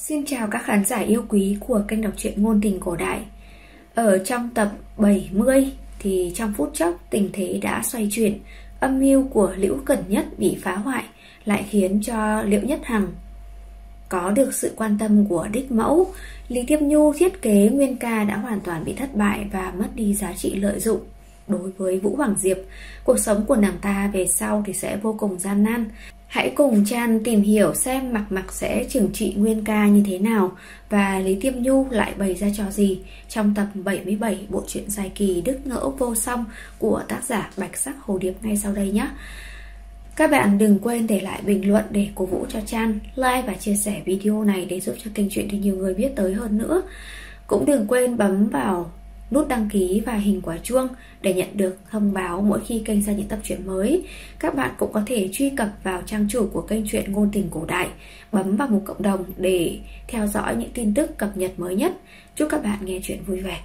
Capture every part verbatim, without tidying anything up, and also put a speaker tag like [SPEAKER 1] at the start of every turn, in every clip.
[SPEAKER 1] Xin chào các khán giả yêu quý của kênh đọc truyện ngôn tình cổ đại. Ở trong tập bảy mươi thì trong phút chốc tình thế đã xoay chuyển. Âm mưu của Liễu Cẩn Nhất bị phá hoại, lại khiến cho Liễu Nhất Hằng có được sự quan tâm của đích mẫu. Lý Thiếp Nhu thiết kế nguyên ca đã hoàn toàn bị thất bại và mất đi giá trị lợi dụng. Đối với Vũ Hoàng Diệp, cuộc sống của nàng ta về sau thì sẽ vô cùng gian nan. Hãy cùng Chan tìm hiểu xem Mặc Mặc sẽ trừng trị nguyên ca như thế nào và Lý Thiếp Nhu lại bày ra trò gì trong tập bảy mươi bảy bộ truyện dài kỳ Đức Ngỡ Vô Song của tác giả Bạch Sắc Hồ Điệp ngay sau đây nhé. Các bạn đừng quên để lại bình luận để cổ vũ cho Chan, like và chia sẻ video này để giúp cho kênh truyện thì nhiều người biết tới hơn nữa. Cũng đừng quên bấm vào nút đăng ký và hình quả chuông để nhận được thông báo mỗi khi kênh ra những tập truyện mới. Các bạn cũng có thể truy cập vào trang chủ của kênh truyện ngôn tình cổ đại, bấm vào mục cộng đồng để theo dõi những tin tức cập nhật mới nhất. Chúc các bạn nghe truyện vui vẻ.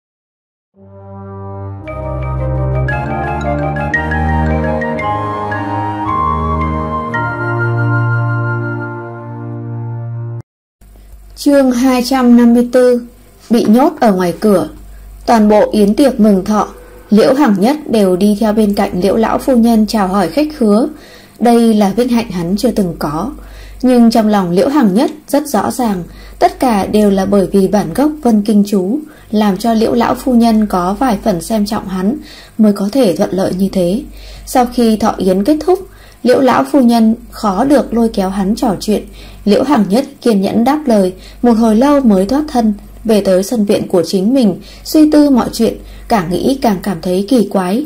[SPEAKER 2] Chương hai trăm năm mươi tư. Bị nhốt ở ngoài cửa. Toàn bộ yến tiệc mừng thọ, Liễu Hằng Nhất đều đi theo bên cạnh Liễu lão phu nhân chào hỏi khách khứa. Đây là vinh hạnh hắn chưa từng có. Nhưng trong lòng Liễu Hằng Nhất rất rõ ràng, tất cả đều là bởi vì bản gốc Vân Kinh Chú làm cho Liễu lão phu nhân có vài phần xem trọng hắn mới có thể thuận lợi như thế. Sau khi thọ yến kết thúc, Liễu lão phu nhân khó được lôi kéo hắn trò chuyện. Liễu Hằng Nhất kiên nhẫn đáp lời, một hồi lâu mới thoát thân về tới sân viện của chính mình, suy tư mọi chuyện, càng nghĩ càng cảm thấy kỳ quái.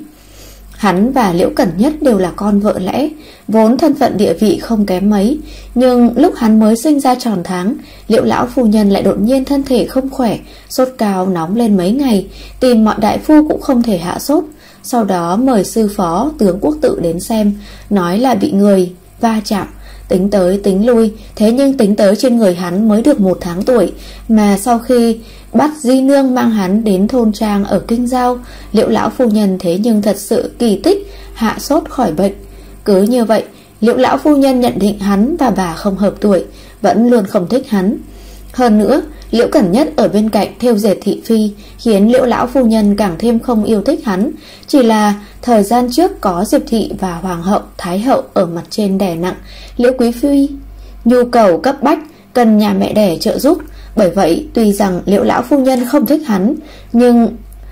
[SPEAKER 2] Hắn và Liễu Cẩn Nhất đều là con vợ lẽ, vốn thân phận địa vị không kém mấy, nhưng lúc hắn mới sinh ra tròn tháng, Liễu lão phu nhân lại đột nhiên thân thể không khỏe, sốt cao nóng lên mấy ngày, tìm mọi đại phu cũng không thể hạ sốt. Sau đó mời sư phó tướng quốc tự đến xem, nói là bị người va chạm. Tính tới tính lui, thế nhưng tính tới trên người hắn mới được một tháng tuổi, mà sau khi bắt di nương mang hắn đến thôn trang ở Kinh Giao, Liễu lão phu nhân thế nhưng thật sự kỳ tích hạ sốt khỏi bệnh. Cứ như vậy, Liễu lão phu nhân nhận định hắn và bà không hợp tuổi, vẫn luôn không thích hắn. Hơn nữa, Liễu Cẩn Nhất ở bên cạnh thêu dệt thị phi, khiến Liễu lão phu nhân càng thêm không yêu thích hắn. Chỉ là thời gian trước có Diệp thị và Hoàng hậu, Thái hậu ở mặt trên đè nặng Liễu quý phi nhu cầu cấp bách, cần nhà mẹ đẻ trợ giúp. Bởi vậy tuy rằng Liễu lão phu nhân không thích hắn, nhưng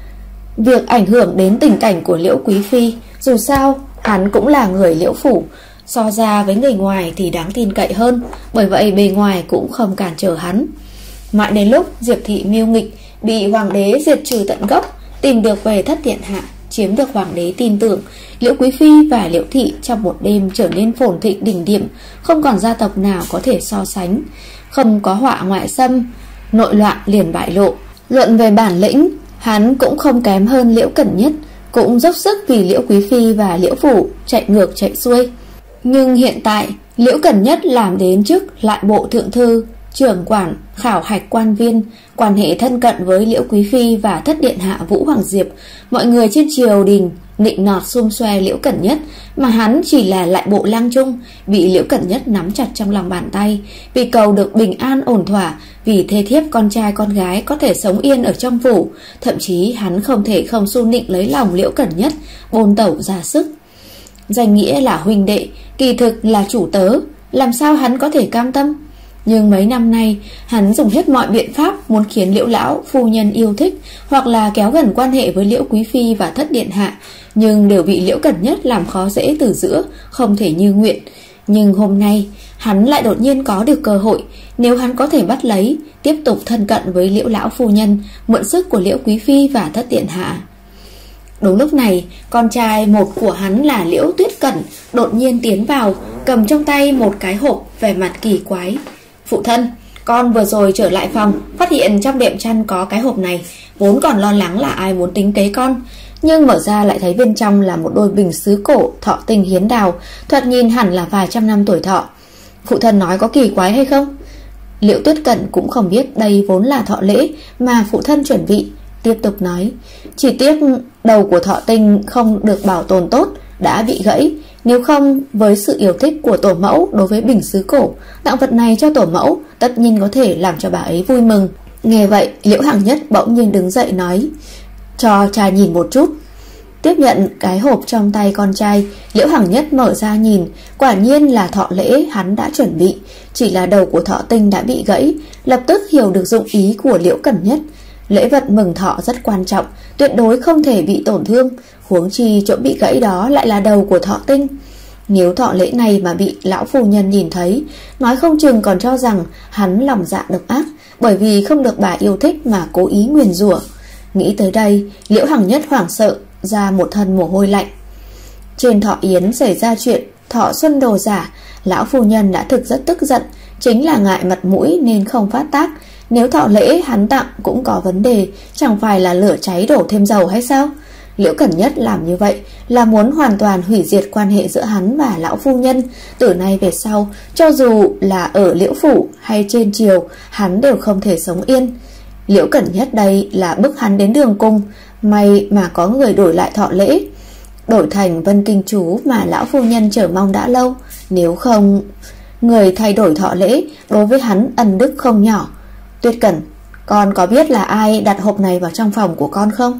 [SPEAKER 2] việc ảnh hưởng đến tình cảnh của Liễu quý phi, dù sao hắn cũng là người Liễu phủ, so ra với người ngoài thì đáng tin cậy hơn. Bởi vậy bề ngoài cũng không cản trở hắn. Mãi đến lúc Diệp thị mưu nghịch, bị hoàng đế diệt trừ tận gốc, tìm được về thất điện hạ, chiếm được hoàng đế tin tưởng, Liễu quý phi và Liễu thị trong một đêm trở nên phồn thịnh đỉnh điểm, không còn gia tộc nào có thể so sánh. Không có họa ngoại xâm, nội loạn liền bại lộ. Luận về bản lĩnh, hắn cũng không kém hơn Liễu Cẩn Nhất, cũng dốc sức vì Liễu quý phi và Liễu phủ chạy ngược chạy xuôi. Nhưng hiện tại Liễu Cẩn Nhất làm đến chức lại bộ thượng thư, trưởng quản khảo hạch quan viên, quan hệ thân cận với Liễu quý phi và thất điện hạ Vũ Hoàng Diệp. Mọi người trên triều đình nịnh nọt xum xoe Liễu Cẩn Nhất, mà hắn chỉ là lại bộ lang trung, bị Liễu Cẩn Nhất nắm chặt trong lòng bàn tay. Vì cầu được bình an ổn thỏa, vì thê thiếp con trai con gái có thể sống yên ở trong phủ, thậm chí hắn không thể không su nịnh lấy lòng Liễu Cẩn Nhất, bôn tẩu ra sức. Danh nghĩa là huynh đệ, kỳ thực là chủ tớ, làm sao hắn có thể cam tâm? Nhưng mấy năm nay, hắn dùng hết mọi biện pháp muốn khiến Liễu lão phu nhân yêu thích, hoặc là kéo gần quan hệ với Liễu quý phi và thất điện hạ, nhưng đều bị Liễu Cẩn Nhất làm khó dễ từ giữa, không thể như nguyện. Nhưng hôm nay, hắn lại đột nhiên có được cơ hội. Nếu hắn có thể bắt lấy, tiếp tục thân cận với Liễu lão phu nhân, mượn sức của Liễu quý phi và thất điện hạ. Đúng lúc này, con trai một của hắn là Liễu Tuyết Cẩn đột nhiên tiến vào, cầm trong tay một cái hộp, vẻ mặt kỳ quái. Phụ thân, con vừa rồi trở lại phòng, phát hiện trong đệm chăn có cái hộp này, vốn còn lo lắng là ai muốn tính kế con, nhưng mở ra lại thấy bên trong là một đôi bình sứ cổ thọ tinh hiến đào, thoạt nhìn hẳn là vài trăm năm tuổi thọ. Phụ thân nói có kỳ quái hay không? Liễu Tuyết Cẩn cũng không biết đây vốn là thọ lễ mà phụ thân chuẩn bị, tiếp tục nói. Chỉ tiếc đầu của thọ tinh không được bảo tồn tốt, đã bị gãy, Nếu không, với sự yêu thích của tổ mẫu đối với bình sứ cổ, tặng vật này cho tổ mẫu tất nhiên có thể làm cho bà ấy vui mừng. Nghe vậy, Liễu Hằng Nhất bỗng nhiên đứng dậy nói: cho cha nhìn một chút. Tiếp nhận cái hộp trong tay con trai, Liễu Hằng Nhất mở ra nhìn, quả nhiên là thọ lễ hắn đã chuẩn bị, chỉ là đầu của Thọ Tinh đã bị gãy. Lập tức hiểu được dụng ý của Liễu Cẩn Nhất. Lễ vật mừng thọ rất quan trọng, tuyệt đối không thể bị tổn thương, huống chi chỗ bị gãy đó lại là đầu của Thọ Tinh. Nếu thọ lễ này mà bị lão phu nhân nhìn thấy, nói không chừng còn cho rằng hắn lòng dạ độc ác, bởi vì không được bà yêu thích mà cố ý nguyền rủa. Nghĩ tới đây, Liễu Hằng Nhất hoảng sợ, ra một thân mồ hôi lạnh. Trên thọ yến xảy ra chuyện thọ xuân đồ giả, lão phu nhân đã thực rất tức giận, chính là ngại mặt mũi nên không phát tác. Nếu thọ lễ hắn tặng cũng có vấn đề, chẳng phải là lửa cháy đổ thêm dầu hay sao? Liễu Cẩn Nhất làm như vậy là muốn hoàn toàn hủy diệt quan hệ giữa hắn và lão phu nhân. Từ nay về sau, cho dù là ở Liễu phủ hay trên triều, hắn đều không thể sống yên. Liễu Cẩn Nhất đây là bức hắn đến đường cùng, may mà có người đổi lại thọ lễ, đổi thành Vân Kinh Chú mà lão phu nhân chờ mong đã lâu. Nếu không, người thay đổi thọ lễ đối với hắn ân đức không nhỏ. Tuyết Cẩn, con có biết là ai đặt hộp này vào trong phòng của con không?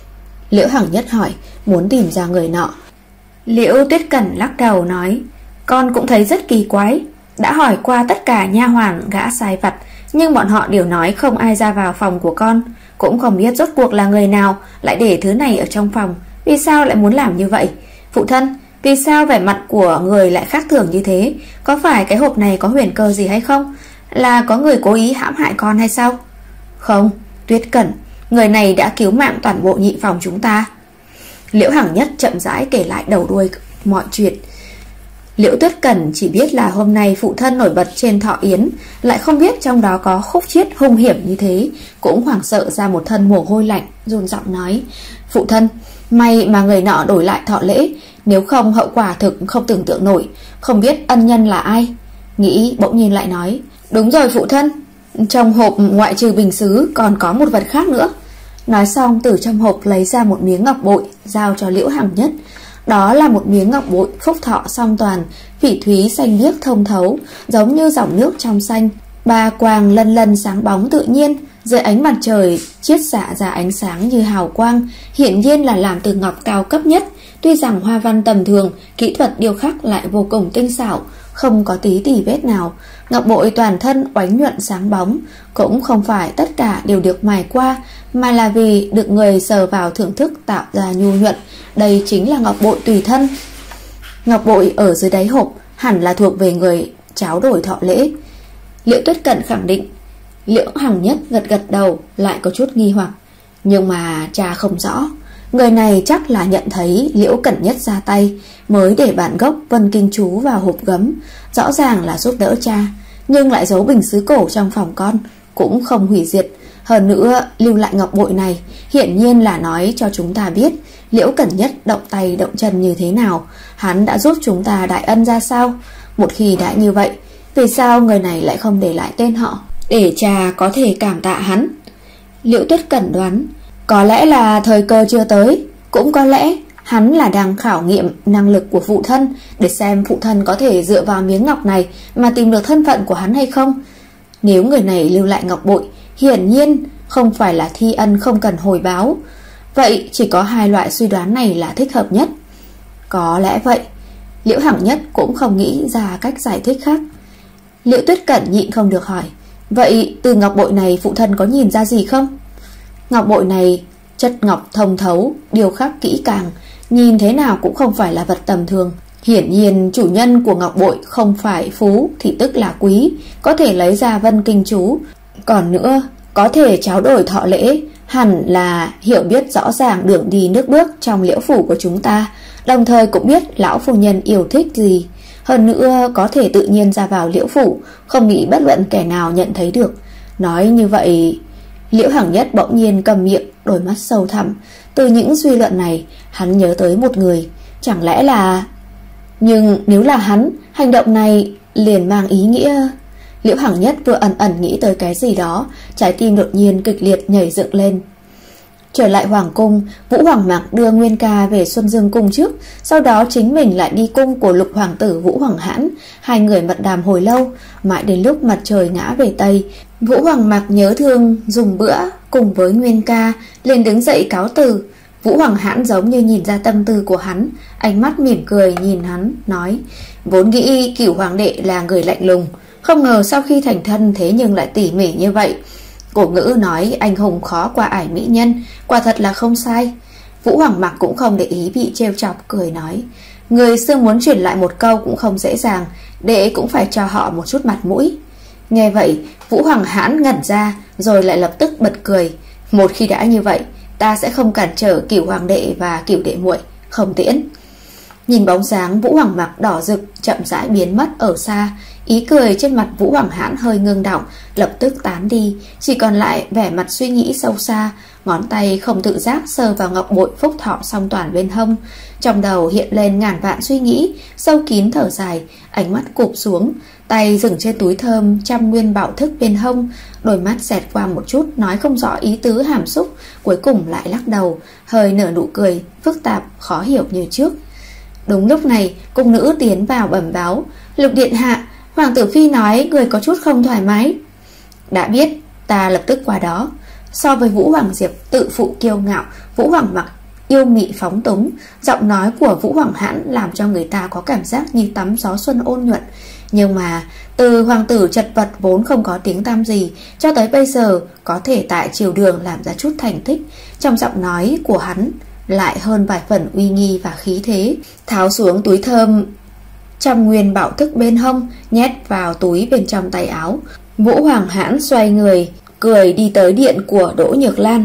[SPEAKER 2] Liễu Hằng Nhất hỏi, muốn tìm ra người nọ.
[SPEAKER 1] Liễu Tuyết Cẩn lắc đầu nói: con cũng thấy rất kỳ quái, đã hỏi qua tất cả nha hoàn gã sai vặt, nhưng bọn họ đều nói không ai ra vào phòng của con. Cũng không biết rốt cuộc là người nào lại để thứ này ở trong phòng, vì sao lại muốn làm như vậy? Phụ thân, vì sao vẻ mặt của người lại khác thường như thế? Có phải cái hộp này có huyền cơ gì hay không? Là có người cố ý hãm hại con hay sao? Không, Tuyết Cẩn, người này đã cứu mạng toàn bộ nhị phòng chúng ta. Liễu Hằng Nhất chậm rãi kể lại đầu đuôi mọi chuyện. Liễu Tuyết Cẩn chỉ biết là hôm nay phụ thân nổi bật trên thọ yến, lại không biết trong đó có khúc chiết hung hiểm như thế, cũng hoảng sợ ra một thân mồ hôi lạnh, run giọng nói: phụ thân, may mà người nọ đổi lại thọ lễ, nếu không hậu quả thực không tưởng tượng nổi, không biết ân nhân là ai. Nghĩ bỗng nhiên lại nói: đúng rồi phụ thân, trong hộp ngoại trừ bình sứ còn có một vật khác nữa. Nói xong từ trong hộp lấy ra một miếng ngọc bội, giao cho Liễu Hằng Nhất. Đó là một miếng ngọc bội phúc thọ song toàn, phỉ thúy xanh biếc thông thấu, giống như dòng nước trong xanh, ba quang lân lân sáng bóng tự nhiên, dưới ánh mặt trời chiết xạ ra ánh sáng như hào quang, hiển nhiên là làm từ ngọc cao cấp nhất. Tuy rằng hoa văn tầm thường, kỹ thuật điêu khắc lại vô cùng tinh xảo, không có tí tì vết nào. Ngọc bội toàn thân oánh nhuận sáng bóng, cũng không phải tất cả đều được mài qua, mà là vì được người sờ vào thưởng thức tạo ra nhu nhuận. Đây chính là ngọc bội tùy thân. Ngọc bội ở dưới đáy hộp hẳn là thuộc về người tráo đổi thọ lễ. Liễu Tuyết Cẩn khẳng định. Liễu Hằng Nhất gật gật đầu, lại có chút nghi hoặc. Nhưng mà cha không rõ, người này chắc là nhận thấy Liễu Cẩn Nhất ra tay mới để bản gốc Vân Kinh Chú vào hộp gấm, rõ ràng là giúp đỡ cha, nhưng lại giấu bình sứ cổ trong phòng con, cũng không hủy diệt. Hơn nữa lưu lại ngọc bội này hiển nhiên là nói cho chúng ta biết Liễu Cẩn Nhất động tay động chân như thế nào, hắn đã giúp chúng ta đại ân ra sao. Một khi đã như vậy, vì sao người này lại không để lại tên họ để cha có thể cảm tạ hắn? Liễu Tuyết Cẩn đoán, có lẽ là thời cơ chưa tới, cũng có lẽ hắn là đang khảo nghiệm năng lực của phụ thân, để xem phụ thân có thể dựa vào miếng ngọc này mà tìm được thân phận của hắn hay không. Nếu người này lưu lại ngọc bội, hiển nhiên không phải là thi ân không cần hồi báo. Vậy chỉ có hai loại suy đoán này là thích hợp nhất. Có lẽ vậy. Liễu Hằng Nhất cũng không nghĩ ra cách giải thích khác. Liễu Tuyết Cẩn nhịn không được hỏi, vậy từ ngọc bội này phụ thân có nhìn ra gì không? Ngọc bội này chất ngọc thông thấu, điêu khắc kỹ càng, nhìn thế nào cũng không phải là vật tầm thường. Hiển nhiên chủ nhân của ngọc bội không phải phú thì tức là quý, có thể lấy ra Vân Kinh Chú. Còn nữa, có thể tráo đổi thọ lễ, hẳn là hiểu biết rõ ràng đường đi nước bước trong Liễu phủ của chúng ta, đồng thời cũng biết lão phu nhân yêu thích gì. Hơn nữa có thể tự nhiên ra vào Liễu phủ, không bị bất luận kẻ nào nhận thấy được. Nói như vậy, Liễu Hằng Nhất bỗng nhiên cầm miệng, đôi mắt sâu thẳm. Từ những suy luận này, hắn nhớ tới một người. Chẳng lẽ là... Nhưng nếu là hắn, hành động này liền mang ý nghĩa... Liễu Hằng Nhất vừa ẩn ẩn nghĩ tới cái gì đó, trái tim đột nhiên kịch liệt nhảy dựng lên.
[SPEAKER 2] Trở lại hoàng cung, Vũ Hoàng Mạc đưa Nguyên Ca về Xuân Dương cung trước, sau đó chính mình lại đi cung của lục hoàng tử Vũ Hoàng Hãn. Hai người mật đàm hồi lâu, mãi đến lúc mặt trời ngã về Tây, Vũ Hoàng Mạc nhớ thương dùng bữa cùng với Nguyên Ca, liền đứng dậy cáo từ. Vũ Hoàng Hãn giống như nhìn ra tâm tư của hắn, ánh mắt mỉm cười nhìn hắn, nói: vốn nghĩ Cửu hoàng đệ là người lạnh lùng, không ngờ sau khi thành thân thế nhưng lại tỉ mỉ như vậy. Cổ ngữ nói anh hùng khó qua ải mỹ nhân, quả thật là không sai. Vũ Hoàng Mạc cũng không để ý bị trêu chọc, cười nói: người xưa muốn truyền lại một câu cũng không dễ dàng, đệ cũng phải cho họ một chút mặt mũi. Nghe vậy, Vũ Hoàng Hãn ngẩn ra, rồi lại lập tức bật cười: một khi đã như vậy, ta sẽ không cản trở Cửu hoàng đệ và Cửu đệ muội, không tiễn. Nhìn bóng dáng Vũ Hoàng Mạc đỏ rực chậm rãi biến mất ở xa, ý cười trên mặt Vũ Hoàng Hãn hơi ngưng đọng, lập tức tán đi, chỉ còn lại vẻ mặt suy nghĩ sâu xa. Ngón tay không tự giác sờ vào ngọc bội phúc thọ song toàn bên hông, trong đầu hiện lên ngàn vạn suy nghĩ, sâu kín thở dài, ánh mắt cụp xuống, tay dừng trên túi thơm trăm nguyên bảo thức bên hông, đôi mắt xẹt qua một chút nói không rõ ý tứ hàm xúc, cuối cùng lại lắc đầu, hơi nở nụ cười phức tạp khó hiểu như trước. Đúng lúc này, cung nữ tiến vào bẩm báo: Lục điện hạ, hoàng tử phi nói người có chút không thoải mái. Đã biết, ta lập tức qua đó. So với Vũ Hoàng Diệp tự phụ kiêu ngạo, Vũ Hoàng Mạc yêu mị phóng túng, giọng nói của Vũ Hoàng Hãn làm cho người ta có cảm giác như tắm gió xuân ôn nhuận. Nhưng mà từ hoàng tử chật vật vốn không có tiếng tăm gì, cho tới bây giờ có thể tại triều đường làm ra chút thành tích, trong giọng nói của hắn lại hơn vài phần uy nghi và khí thế. Tháo xuống túi thơm trăm nguyên bảo thức bên hông, nhét vào túi bên trong tay áo, Vũ Hoàng Hãn xoay người cười đi tới điện của Đỗ Nhược Lan.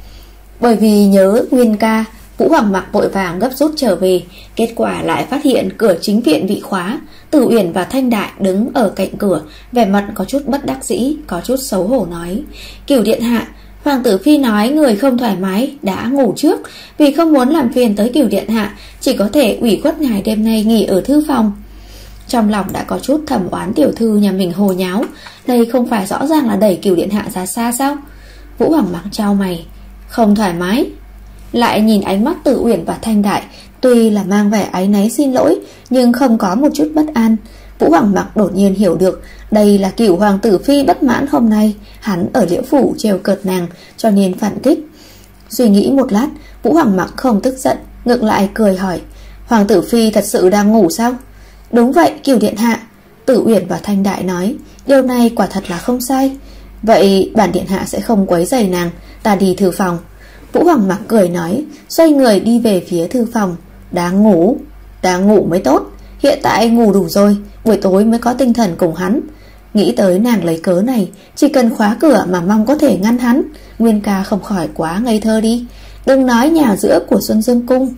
[SPEAKER 2] Bởi vì nhớ Nguyên Ca, Vũ Hoàng Mạc vội vàng gấp rút trở về, kết quả lại phát hiện cửa chính viện bị khóa. Tử Uyển và Thanh Đại đứng ở cạnh cửa, vẻ mặt có chút bất đắc dĩ, có chút xấu hổ nói: Cửu điện hạ, hoàng tử phi nói người không thoải mái đã ngủ trước, vì không muốn làm phiền tới Cửu điện hạ, chỉ có thể ủy khuất ngài đêm nay nghỉ ở thư phòng. Trong lòng đã có chút thầm oán tiểu thư nhà mình hồ nháo, đây không phải rõ ràng là đẩy Cửu điện hạ ra xa sao? Vũ Hoàng Mạc chau mày: không thoải mái. Lại nhìn ánh mắt Tử Uyển và Thanh Đại, tuy là mang vẻ áy náy xin lỗi, nhưng không có một chút bất an. Vũ Hoàng Mạc đột nhiên hiểu được đây là Cửu hoàng tử phi bất mãn hôm nay hắn ở Liễu phủ trêu cợt nàng, cho nên phản kích. Suy nghĩ một lát, Vũ Hoàng Mạc không tức giận, ngược lại cười hỏi: hoàng tử phi thật sự đang ngủ sao? Đúng vậy, Cửu điện hạ. Tử Uyển và Thanh Đại nói: điều này quả thật là không sai. Vậy bản điện hạ sẽ không quấy rầy nàng, ta đi thư phòng. Vũ Hoàng Mạc cười nói, xoay người đi về phía thư phòng. Đang ngủ, đang ngủ mới tốt. Hiện tại ngủ đủ rồi, buổi tối mới có tinh thần cùng hắn. Nghĩ tới nàng lấy cớ này, chỉ cần khóa cửa mà mong có thể ngăn hắn. Nguyên Ca không khỏi quá ngây thơ đi. Đừng nói nhà giữa của Xuân Dương cung,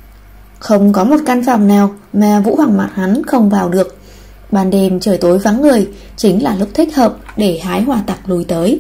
[SPEAKER 2] không có một căn phòng nào mà Vũ Hoàng Mạc hắn không vào được. Ban đêm trời tối vắng người, chính là lúc thích hợp để hái hòa tặc lùi tới.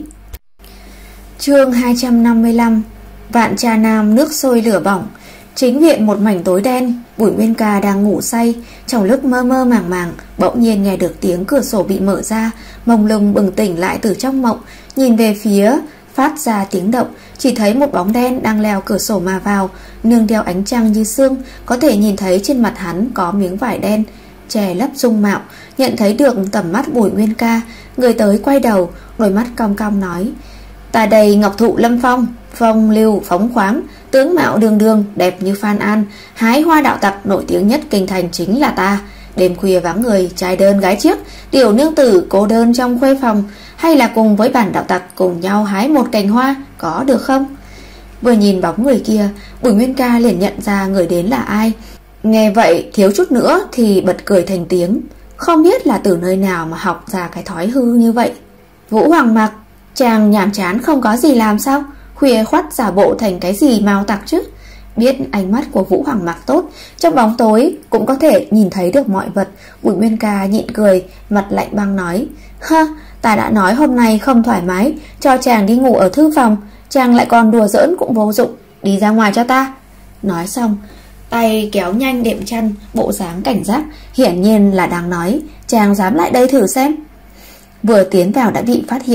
[SPEAKER 2] Chương hai trăm năm mươi lăm. Vạn Trà Nam nước sôi lửa bỏng. Chính viện một mảnh tối đen. Bùi Nguyên Ca đang ngủ say, trong lúc mơ mơ màng màng, bỗng nhiên nghe được tiếng cửa sổ bị mở ra, mông lung bừng tỉnh lại từ trong mộng, nhìn về phía phát ra tiếng động, chỉ thấy một bóng đen đang leo cửa sổ mà vào, nương theo ánh trăng như sương, có thể nhìn thấy trên mặt hắn có miếng vải đen che lấp dung mạo. Nhận thấy được tầm mắt Bùi Nguyên Ca, người tới quay đầu, đôi mắt cong cong nói: ta đây ngọc thụ lâm phong, phong lưu phóng khoáng, tướng mạo đường đường, đẹp như Phan An, hái hoa đạo tặc nổi tiếng nhất kinh thành chính là ta. Đêm khuya vắng người, trai đơn gái chiếc, tiểu nương tử cô đơn trong khuê phòng, hay là cùng với bản đạo tặc cùng nhau hái một cành hoa, có được không? Vừa nhìn bóng người kia, Bùi Nguyên Ca liền nhận ra người đến là ai. Nghe vậy thiếu chút nữa thì bật cười thành tiếng, không biết là từ nơi nào mà học ra cái thói hư như vậy. Vũ Hoàng Mạc, chàng nhàm chán không có gì làm sao? Khuya khoắt giả bộ thành cái gì mao tặc chứ? Biết ánh mắt của Vũ Hoàng Mạc tốt, trong bóng tối cũng có thể nhìn thấy được mọi vật. Bùi Nguyên Ca nhịn cười, mặt lạnh băng nói: ha, ta đã nói hôm nay không thoải mái, cho chàng đi ngủ ở thư phòng, chàng lại còn đùa giỡn cũng vô dụng, đi ra ngoài cho ta. Nói xong, tay kéo nhanh đệm chăn, bộ dáng cảnh giác, hiển nhiên là đang nói: chàng dám lại đây thử xem. Vừa tiến vào đã bị phát hiện,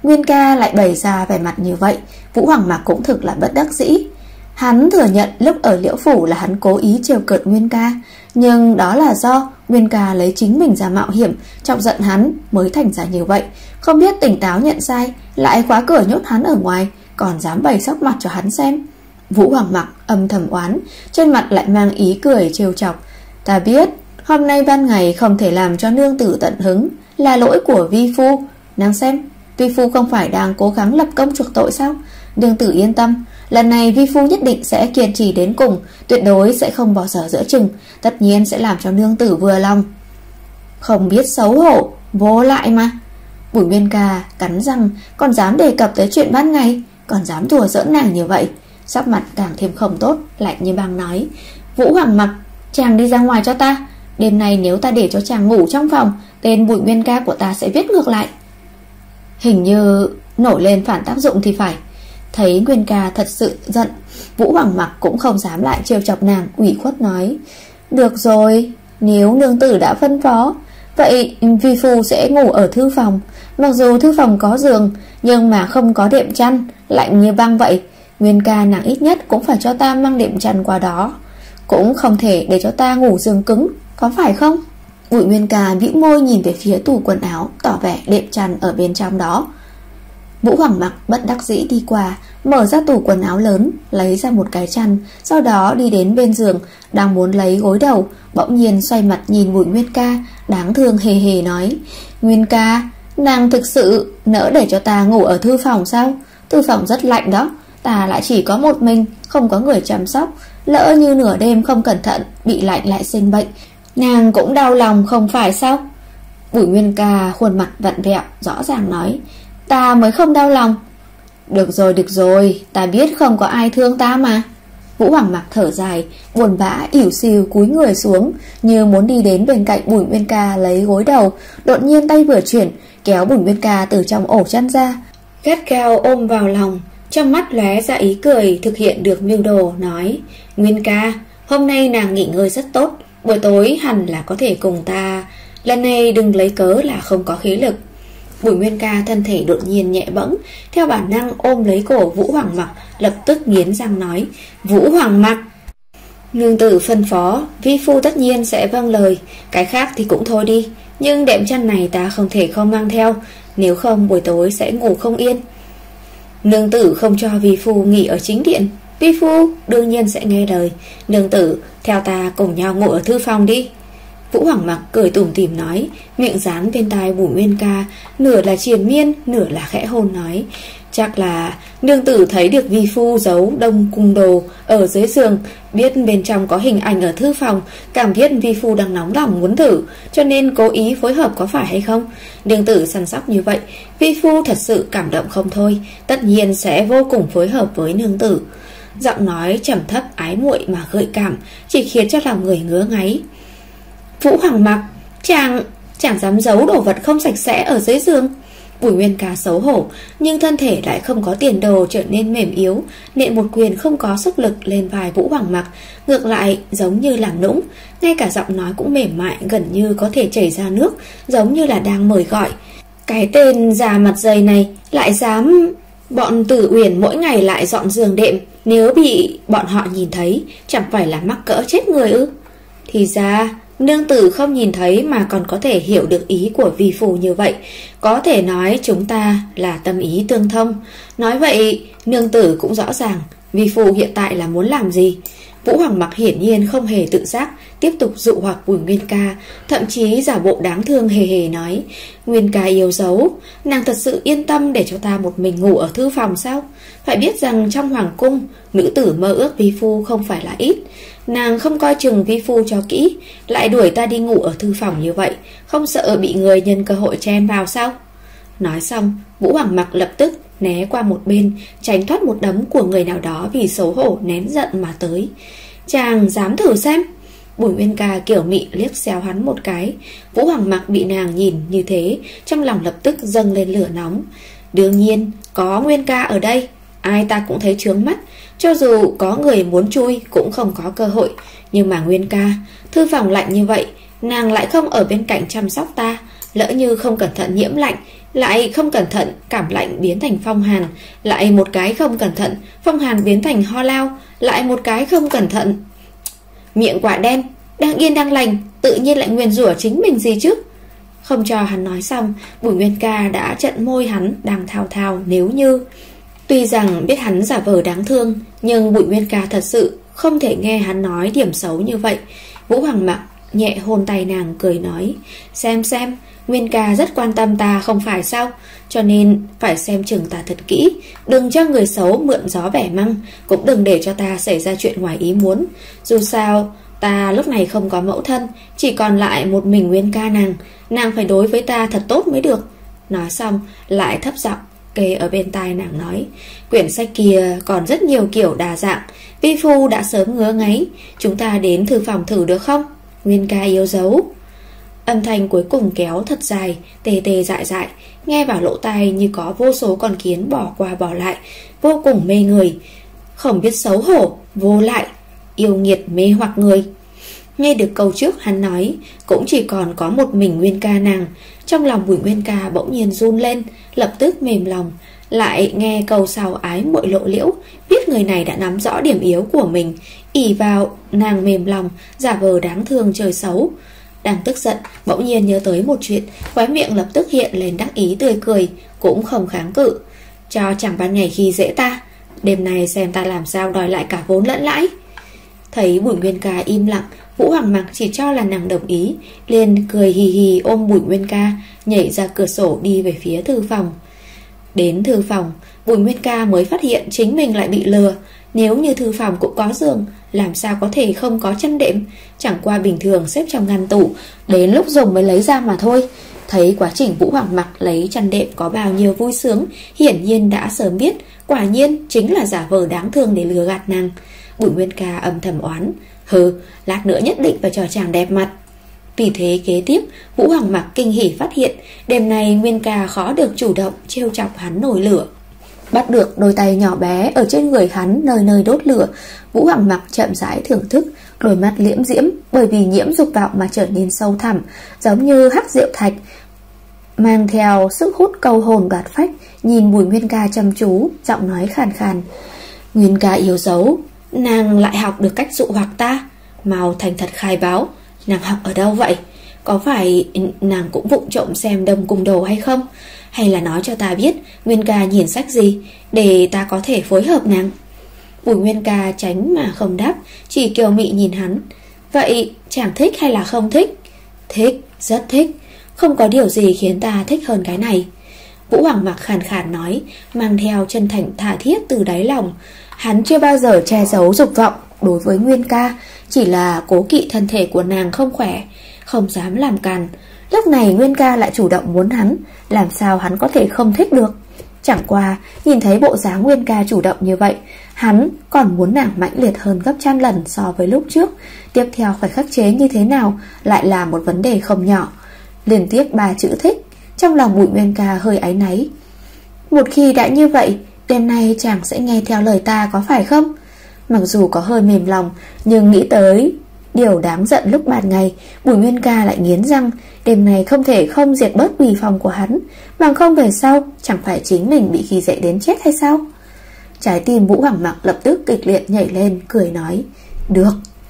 [SPEAKER 2] Nguyên ca lại bày ra vẻ mặt như vậy, Vũ Hoàng Mạc cũng thực là bất đắc dĩ. Hắn thừa nhận lúc ở Liễu Phủ là hắn cố ý trêu cợt Nguyên ca, nhưng đó là do Nguyên ca lấy chính mình ra mạo hiểm, chọc giận hắn mới thành ra như vậy. Không biết tỉnh táo nhận sai, lại khóa cửa nhốt hắn ở ngoài, còn dám bày sóc mặt cho hắn xem. Vũ Hoàng Mạc âm thầm oán, trên mặt lại mang ý cười trêu chọc. Ta biết hôm nay ban ngày không thể làm cho nương tử tận hứng là lỗi của vi phu. Nàng xem, vi phu không phải đang cố gắng lập công chuộc tội sao? Nương tử yên tâm, lần này vi phu nhất định sẽ kiên trì đến cùng, tuyệt đối sẽ không bỏ dở giữa chừng, tất nhiên sẽ làm cho nương tử vừa lòng. Không biết xấu hổ, vô lại mà. Bùi Nguyên ca cắn răng, còn dám đề cập tới chuyện ban ngày, còn dám đùa giỡn nàng như vậy. Sắc mặt càng thêm không tốt, lạnh như băng nói: Vũ Hoàng Mạc, chàng đi ra ngoài cho ta. Đêm nay nếu ta để cho chàng ngủ trong phòng, tên Bùi Nguyên ca của ta sẽ viết ngược lại. Hình như nổi lên phản tác dụng thì phải. Thấy Nguyên ca thật sự giận, Vũ Hoàng Mạc cũng không dám lại trêu chọc nàng, ủy khuất nói: Được rồi, nếu nương tử đã phân phó, vậy vi phu sẽ ngủ ở thư phòng. Mặc dù thư phòng có giường, nhưng mà không có đệm chăn, lạnh như băng vậy. Nguyên ca nàng ít nhất cũng phải cho ta mang đệm chăn qua đó, cũng không thể để cho ta ngủ giường cứng, có phải không? Bùi Nguyên ca bĩu môi nhìn về phía tủ quần áo, tỏ vẻ đệm chăn ở bên trong đó. Vũ Hoàng Mạc bất đắc dĩ đi qua, mở ra tủ quần áo lớn, lấy ra một cái chăn, sau đó đi đến bên giường, đang muốn lấy gối đầu, bỗng nhiên xoay mặt nhìn Bùi Nguyên ca, đáng thương hề hề nói: Nguyên ca, nàng thực sự nỡ để cho ta ngủ ở thư phòng sao? Thư phòng rất lạnh đó, ta lại chỉ có một mình, không có người chăm sóc, lỡ như nửa đêm không cẩn thận bị lạnh lại sinh bệnh, nàng cũng đau lòng không phải sao? Bùi Nguyên ca khuôn mặt vặn vẹo, rõ ràng nói: Ta mới không đau lòng. Được rồi, được rồi, ta biết không có ai thương ta mà. Vũ Hoàng Mạc thở dài, buồn bã ỉu xìu cúi người xuống, như muốn đi đến bên cạnh Bùi Nguyên ca lấy gối đầu. Đột nhiên tay vừa chuyển, kéo Bùi Nguyên ca từ trong ổ chăn ra, gắt gao ôm vào lòng, trong mắt lóe ra ý cười thực hiện được mưu đồ, nói: Nguyên ca, hôm nay nàng nghỉ ngơi rất tốt, buổi tối hẳn là có thể cùng ta, lần này đừng lấy cớ là không có khí lực. Bùi Nguyên ca thân thể đột nhiên nhẹ bẫng, theo bản năng ôm lấy cổ Vũ Hoàng Mạc, lập tức nghiến răng nói: Vũ Hoàng Mạc, nương tử phân phó, vi phu tất nhiên sẽ vâng lời, cái khác thì cũng thôi đi, nhưng đệm chăn này ta không thể không mang theo, nếu không buổi tối sẽ ngủ không yên. Nương tử không cho vi phu nghỉ ở chính điện, vi phu đương nhiên sẽ nghe lời. Nương tử theo ta cùng nhau ngủ ở thư phòng đi. Vũ Hoàng Mạc cười tủm tỉm nói, miệng dán bên tai Bùi Nguyên ca, nửa là triền miên, nửa là khẽ hôn nói: Chắc là nương tử thấy được vi phu giấu đông cung đồ ở dưới giường, biết bên trong có hình ảnh ở thư phòng, cảm biết vi phu đang nóng lòng muốn thử, cho nên cố ý phối hợp, có phải hay không? Nương tử săn sóc như vậy, vi phu thật sự cảm động không thôi, tất nhiên sẽ vô cùng phối hợp với nương tử. Giọng nói trầm thấp ái muội mà gợi cảm, chỉ khiến cho lòng người ngứa ngáy. Vũ Hoàng Mạc, chàng chàng dám giấu đồ vật không sạch sẽ ở dưới giường. Bùi Nguyên ca xấu hổ, nhưng thân thể lại không có tiền đồ, trở nên mềm yếu, nện một quyền không có sức lực lên vai Vũ Hoàng Mạc, ngược lại giống như làm nũng, ngay cả giọng nói cũng mềm mại, gần như có thể chảy ra nước, giống như là đang mời gọi. Cái tên già mặt dày này lại dám... Bọn Tử Uyển mỗi ngày lại dọn giường đệm, nếu bị bọn họ nhìn thấy, chẳng phải là mắc cỡ chết người ư? Thì ra nương tử không nhìn thấy mà còn có thể hiểu được ý của vi phu như vậy, có thể nói chúng ta là tâm ý tương thông. Nói vậy nương tử cũng rõ ràng vi phu hiện tại là muốn làm gì. Vũ Hoàng Mạc hiển nhiên không hề tự giác, tiếp tục dụ hoặc Bùi Nguyên ca, thậm chí giả bộ đáng thương hề hề nói: Nguyên ca yêu dấu, nàng thật sự yên tâm để cho ta một mình ngủ ở thư phòng sao? Phải biết rằng trong hoàng cung, nữ tử mơ ước vi phu không phải là ít. Nàng không coi chừng vi phu cho kỹ, lại đuổi ta đi ngủ ở thư phòng như vậy, không sợ bị người nhân cơ hội chen vào sao? Nói xong, Vũ Hoàng Mạc lập tức né qua một bên, tránh thoát một đấm của người nào đó vì xấu hổ nén giận mà tới. Chàng dám thử xem. Bùi Nguyên ca kiểu mị liếc xéo hắn một cái. Vũ Hoàng Mạc bị nàng nhìn như thế, trong lòng lập tức dâng lên lửa nóng. Đương nhiên có Nguyên ca ở đây, ai ta cũng thấy chướng mắt, cho dù có người muốn chui cũng không có cơ hội. Nhưng mà Nguyên ca, thư phòng lạnh như vậy, nàng lại không ở bên cạnh chăm sóc ta, lỡ như không cẩn thận nhiễm lạnh,
[SPEAKER 1] lại không cẩn thận cảm lạnh biến thành phong hàn, lại một cái không cẩn thận phong hàn biến thành ho lao, lại một cái không cẩn thận. Miệng quả đen, đang yên đang lành, tự nhiên lại nguyền rủa chính mình gì chứ? Không cho hắn nói xong, Bùi Nguyên Ca đã trợn môi hắn đang thao thao nếu như. Tuy rằng biết hắn giả vờ đáng thương, nhưng Bùi Nguyên Ca thật sự không thể nghe hắn nói điểm xấu như vậy. Vũ Hoàng Mặc nhẹ hôn tay nàng cười nói, xem xem, Nguyên Ca rất quan tâm ta không phải sao? Cho nên phải xem chừng ta thật kỹ, đừng cho người xấu mượn gió bẻ măng, cũng đừng để cho ta xảy ra chuyện ngoài ý muốn. Dù sao ta lúc này không có mẫu thân, chỉ còn lại một mình Nguyên Ca nàng, nàng phải đối với ta thật tốt mới được. Nói xong lại thấp giọng kề ở bên tai nàng nói, quyển sách kia còn rất nhiều kiểu đa dạng, vi phu đã sớm ngứa ngáy, chúng ta đến thư phòng thử được không? Nguyên Ca yêu dấu. Âm thanh cuối cùng kéo thật dài, tê tê dại dại, nghe vào lỗ tai như có vô số con kiến bỏ qua bỏ lại, vô cùng mê người. Không biết xấu hổ, vô lại, yêu nghiệt mê hoặc người. Nghe được câu trước hắn nói, cũng chỉ còn có một mình Nguyên Ca nàng. Trong lòng Bùi Nguyên Ca bỗng nhiên run lên, lập tức mềm lòng. Lại nghe câu sau ái muội lộ liễu, biết người này đã nắm rõ điểm yếu của mình, ỷ vào nàng mềm lòng, giả vờ đáng thương chơi xấu. Đang tức giận, bỗng nhiên nhớ tới một chuyện, khóe miệng lập tức hiện lên đắc ý tươi cười, cũng không kháng cự. Cho chẳng ban ngày khi dễ ta, đêm nay xem ta làm sao đòi lại cả vốn lẫn lãi. Thấy Bùi Nguyên Ca im lặng, Vũ Hoàng Mặc chỉ cho là nàng đồng ý, liền cười hì hì ôm Bùi Nguyên Ca, nhảy ra cửa sổ đi về phía thư phòng. Đến thư phòng, Bùi Nguyên Ca mới phát hiện chính mình lại bị lừa. Nếu như thư phòng cũng có giường, làm sao có thể không có chăn đệm? Chẳng qua bình thường xếp trong ngăn tủ, đến lúc dùng mới lấy ra mà thôi. Thấy quá trình Vũ Hoàng Mặc lấy chăn đệm có bao nhiêu vui sướng, hiển nhiên đã sớm biết, quả nhiên chính là giả vờ đáng thương để lừa gạt nàng. Bùi Nguyên Ca âm thầm oán, hừ, lát nữa nhất định phải cho chàng đẹp mặt. Vì thế kế tiếp, Vũ Hoàng Mặc kinh hỉ phát hiện đêm nay Nguyên Ca khó được chủ động trêu chọc hắn nổi lửa. Bắt được đôi tay nhỏ bé ở trên người hắn nơi nơi đốt lửa, Vũ Hoàng Mặc chậm rãi thưởng thức, đôi mắt liễm diễm bởi vì nhiễm dục vọng mà trở nên sâu thẳm, giống như hắc diệu thạch, mang theo sức hút câu hồn đoạt phách. Nhìn Bùi Nguyên Ca chăm chú, giọng nói khàn khàn, Nguyên Ca yêu dấu, nàng lại học được cách dụ hoặc ta, mau thành thật khai báo, nàng học ở đâu vậy? Có phải nàng cũng vụng trộm xem Đông Cung Đồ hay không? Hay là nói cho ta biết Nguyên Ca nhìn sách gì, để ta có thể phối hợp nàng? Bùi Nguyên Ca tránh mà không đáp, chỉ kiều mị nhìn hắn. Vậy chàng thích hay là không thích? Thích, rất thích. Không có điều gì khiến ta thích hơn cái này. Vũ Hoàng Mặc khàn khàn nói, mang theo chân thành tha thiết từ đáy lòng. Hắn chưa bao giờ che giấu dục vọng đối với Nguyên Ca, chỉ là cố kỵ thân thể của nàng không khỏe, không dám làm càn. Lúc này Nguyên Ca lại chủ động muốn hắn, làm sao hắn có thể không thích được? Chẳng qua nhìn thấy bộ dáng Nguyên Ca chủ động như vậy, hắn còn muốn nàng mãnh liệt hơn gấp trăm lần so với lúc trước. Tiếp theo phải khắc chế như thế nào lại là một vấn đề không nhỏ. Liên tiếp ba chữ thích, trong lòng Bùi Nguyên Ca hơi áy náy. Một khi đã như vậy, đêm nay chàng sẽ nghe theo lời ta có phải không? Mặc dù có hơi mềm lòng, nhưng nghĩ tới điều đáng giận lúc ban ngày, Bùi Nguyên Ca lại nghiến răng, đêm này không thể không diệt bớt uy phong của hắn, bằng không về sau chẳng phải chính mình bị khi dễ đến chết hay sao? Trái tim Vũ Hoàng Mặc lập tức kịch liệt nhảy lên, cười nói, được.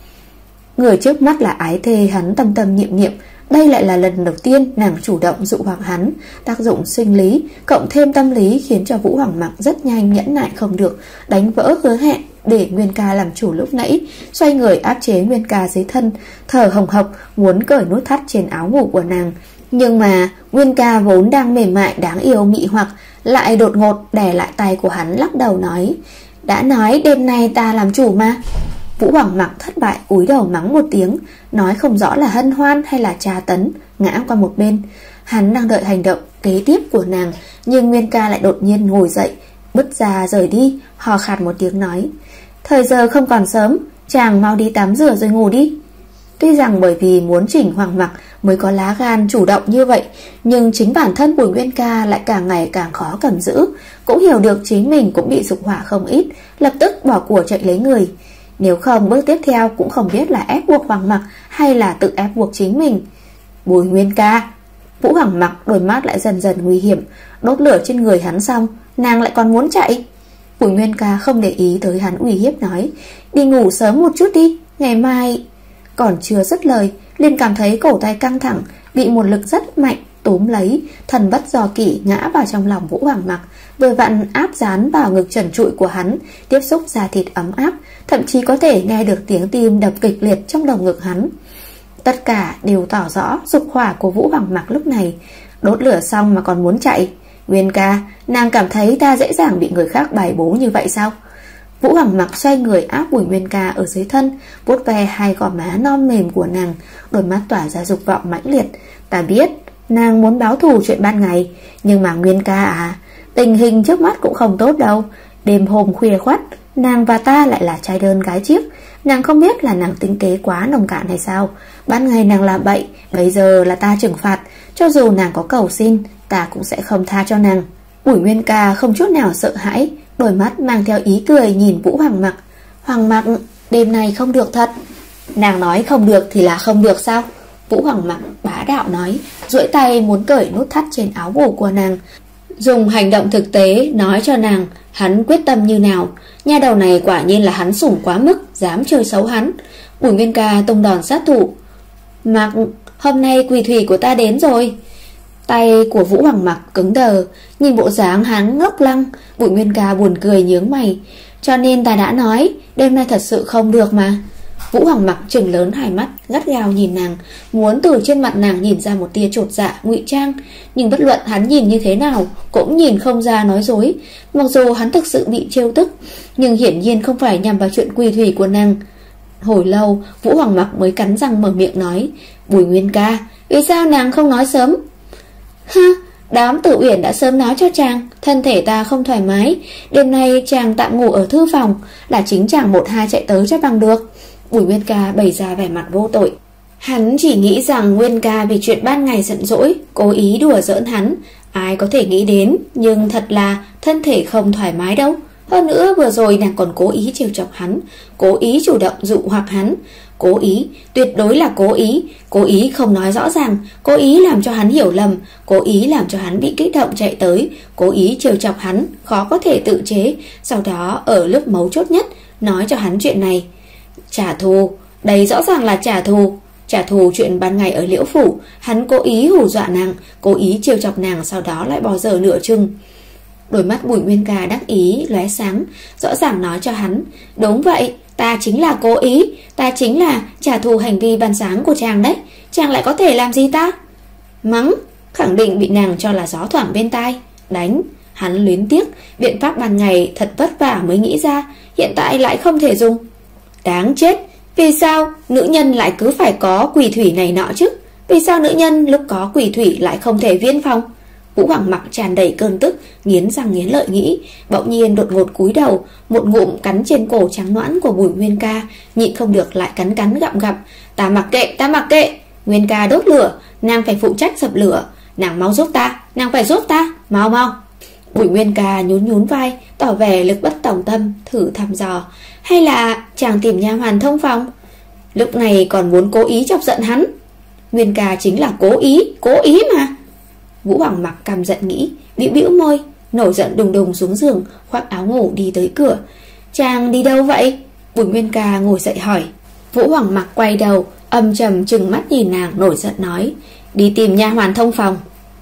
[SPEAKER 1] Người trước mắt là ái thê hắn tâm tâm niệm niệm, đây lại là lần đầu tiên nàng chủ động dụ hoặc hắn. Tác dụng sinh lý cộng thêm tâm lý khiến cho Vũ Hoàng Mặc rất nhanh nhẫn nại không được, đánh vỡ hứa hẹn để Nguyên Ca làm chủ lúc nãy, xoay người áp chế Nguyên Ca dưới thân, thở hồng hộc muốn cởi nút thắt trên áo ngủ của nàng. Nhưng mà Nguyên Ca vốn đang mềm mại đáng yêu mị hoặc, lại đột ngột đè lại tay của hắn, lắc đầu nói, đã nói đêm nay ta làm chủ mà. Vũ Hoàng Mặc thất bại cúi đầu mắng một tiếng, nói không rõ là hân hoan hay là tra tấn, ngã qua một bên. Hắn đang đợi hành động kế tiếp của nàng, nhưng Nguyên Ca lại đột nhiên ngồi dậy, bứt ra rời đi, hò khàn một tiếng nói, thời giờ không còn sớm, chàng mau đi tắm rửa rồi ngủ đi. Tuy rằng bởi vì muốn chỉnh Hoàng Mặc mới có lá gan chủ động như vậy, nhưng chính bản thân Bùi Nguyên Ca lại càng ngày càng khó cầm giữ, cũng hiểu được chính mình cũng bị dục hỏa không ít, lập tức bỏ của chạy lấy người. Nếu không bước tiếp theo cũng không biết là ép buộc Hoàng Mặc hay là tự ép buộc chính mình. Bùi Nguyên Ca,
[SPEAKER 2] Vũ Hoàng Mặc đôi mắt lại dần dần nguy hiểm. Đốt lửa trên người hắn xong, nàng lại còn muốn chạy. Bùi Nguyên Ca không để ý tới hắn uy hiếp nói, đi ngủ sớm một chút đi, ngày mai. Còn chưa dứt lời, liền cảm thấy cổ tay căng thẳng, bị một lực rất mạnh túm lấy, thần bất do kỷ ngã vào trong lòng Vũ Hoàng Mặc, vừa vặn áp dán vào ngực trần trụi của hắn, tiếp xúc da thịt ấm áp, thậm chí có thể nghe được tiếng tim đập kịch liệt trong lồng ngực hắn. Tất cả đều tỏ rõ dục hỏa của Vũ Hoàng Mặc lúc này. Đốt lửa xong mà còn muốn chạy. Nguyên ca, nàng cảm thấy ta dễ dàng bị người khác bài bố như vậy sao? Vũ Hoàng Mặc xoay người áp Bùi Nguyên Ca ở dưới thân, vuốt ve hai gò má non mềm của nàng, đôi mắt tỏa ra dục vọng mãnh liệt. Ta biết nàng muốn báo thù chuyện ban ngày, nhưng mà Nguyên ca à, tình hình trước mắt cũng không tốt đâu. Đêm hôm khuya khoắt, nàng và ta lại là trai đơn gái chiếc. Nàng không biết là nàng tính kế quá nồng cạn hay sao? Ban ngày nàng làm bậy, bây giờ là ta trừng phạt. Cho dù nàng có cầu xin, ta cũng sẽ không tha cho nàng. Bùi Nguyên Ca không chút nào sợ hãi, đôi mắt mang theo ý cười nhìn Vũ Hoàng Mặc. Hoàng Mặc, đêm nay không được thật. Nàng nói không được thì là không được sao? Vũ Hoàng Mặc bá đạo nói, duỗi tay muốn cởi nút thắt trên áo ngủ của nàng, dùng hành động thực tế nói cho nàng hắn quyết tâm như nào. Nha đầu này quả nhiên là hắn sủng quá mức, dám chơi xấu hắn. Bùi Nguyên Ca tung đòn sát thủ. Mặc, hôm nay quỷ thủy của ta đến rồi. Tay của Vũ Hoàng Mặc cứng đờ, nhìn bộ dáng hắn ngốc lăng. Bùi Nguyên Ca buồn cười nhướng mày. Cho nên ta đã nói, đêm nay thật sự không được mà. Vũ Hoàng Mặc trừng lớn hai mắt, gắt gao nhìn nàng, muốn từ trên mặt nàng nhìn ra một tia chột dạ, ngụy trang. Nhưng bất luận hắn nhìn như thế nào, cũng nhìn không ra nói dối. Mặc dù hắn thực sự bị trêu tức, nhưng hiển nhiên không phải nhằm vào chuyện quỳ thủy của nàng. Hồi lâu, Vũ Hoàng Mặc mới cắn răng mở miệng nói, Bùi Nguyên Ca, vì sao nàng không nói sớm? Ha, đám Tử Uyển đã sớm nói cho chàng, thân thể ta không thoải mái, đêm nay chàng tạm ngủ ở thư phòng, là chính chàng một hai chạy tới cho bằng được. Bùi Nguyên Ca bày ra vẻ mặt vô tội. Hắn chỉ nghĩ rằng Nguyên Ca vì chuyện ban ngày giận dỗi, cố ý đùa giỡn hắn. Ai có thể nghĩ đến, nhưng thật là thân thể không thoải mái đâu. Hơn nữa vừa rồi nàng còn cố ý trêu chọc hắn, cố ý chủ động dụ hoặc hắn. Cố ý, tuyệt đối là cố ý. Cố ý không nói rõ ràng, cố ý làm cho hắn hiểu lầm, cố ý làm cho hắn bị kích động chạy tới, cố ý trêu chọc hắn, khó có thể tự chế. Sau đó ở lúc mấu chốt nhất nói cho hắn chuyện này. Trả thù, đây rõ ràng là trả thù. Trả thù chuyện ban ngày ở Liễu Phủ, hắn cố ý hù dọa nàng, cố ý trêu chọc nàng, sau đó lại bỏ dở nửa chừng. Đôi mắt Bùi Nguyên Ca đắc ý lóe sáng, rõ ràng nói cho hắn, đúng vậy, ta chính là cố ý, ta chính là trả thù hành vi ban sáng của chàng đấy. Chàng lại có thể làm gì ta? Mắng, khẳng định bị nàng cho là gió thoảng bên tai. Đánh, hắn luyến tiếc, biện pháp ban ngày thật vất vả mới nghĩ ra, hiện tại lại không thể dùng. Đáng chết, vì sao nữ nhân lại cứ phải có quỷ thủy này nọ chứ? Vì sao nữ nhân lúc có quỷ thủy lại không thể viên phòng? Vũ Hoàng Mặc tràn đầy cơn tức, nghiến răng nghiến lợi nghĩ, bỗng nhiên đột ngột cúi đầu, một ngụm cắn trên cổ trắng nõn của Bùi Nguyên Ca, nhịn không được lại cắn cắn gặm gặm. Ta mặc kệ, ta mặc kệ. Nguyên Ca đốt lửa, nàng phải phụ trách dập lửa. Nàng mau giúp ta, nàng phải giúp ta, mau mau. Bùi Nguyên Ca nhún nhún vai, tỏ vẻ lực bất tòng tâm, thử thăm dò. Hay là chàng tìm nha hoàn thông phòng? Lúc này còn muốn cố ý chọc giận hắn. Nguyên Ca chính là cố ý, cố ý mà. Vũ Hoàng Mặc căm giận nghĩ, bĩu bĩu môi, nổi giận đùng đùng xuống giường, khoác áo ngủ đi tới cửa. Chàng đi đâu vậy? Bùi Nguyên Ca ngồi dậy hỏi. Vũ Hoàng Mặc quay đầu, âm trầm trừng mắt nhìn nàng, nổi giận nói, đi tìm nha hoàn thông phòng.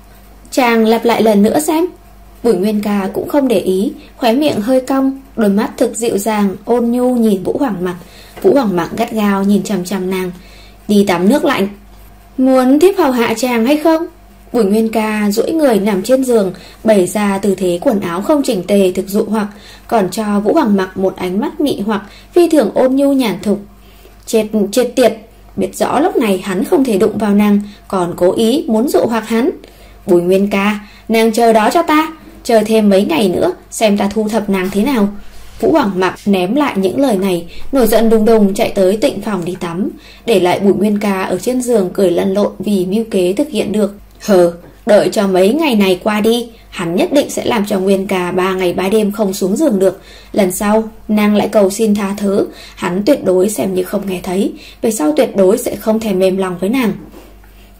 [SPEAKER 2] Chàng lặp lại lần nữa xem. Bùi Nguyên Ca cũng không để ý, khóe miệng hơi cong, đôi mắt thực dịu dàng ôn nhu nhìn Vũ Hoàng Mặc. Vũ Hoàng Mặc gắt gao nhìn chằm chằm nàng. Đi tắm nước lạnh. Muốn thiếp hầu hạ chàng hay không? Bùi Nguyên Ca duỗi người nằm trên giường, bày ra tư thế quần áo không chỉnh tề thực dụ hoặc, còn cho Vũ Hoàng Mặc một ánh mắt mị hoặc phi thường ôn nhu nhàn thục. Chết chết tiệt, biết rõ lúc này hắn không thể đụng vào nàng, còn cố ý muốn dụ hoặc hắn. Bùi Nguyên Ca, nàng chờ đó cho ta, chờ thêm mấy ngày nữa xem ta thu thập nàng thế nào. Vũ Hoàng Mặc ném lại những lời này, nổi giận đùng đùng chạy tới tịnh phòng đi tắm, để lại Bùi Nguyên Ca ở trên giường cười lăn lộn vì mưu kế thực hiện được. Hờ, đợi cho mấy ngày này qua đi, hắn nhất định sẽ làm cho Nguyên Ca ba ngày ba đêm không xuống giường được. Lần sau nàng lại cầu xin tha thứ, hắn tuyệt đối xem như không nghe thấy, về sau tuyệt đối sẽ không thèm mềm lòng với nàng.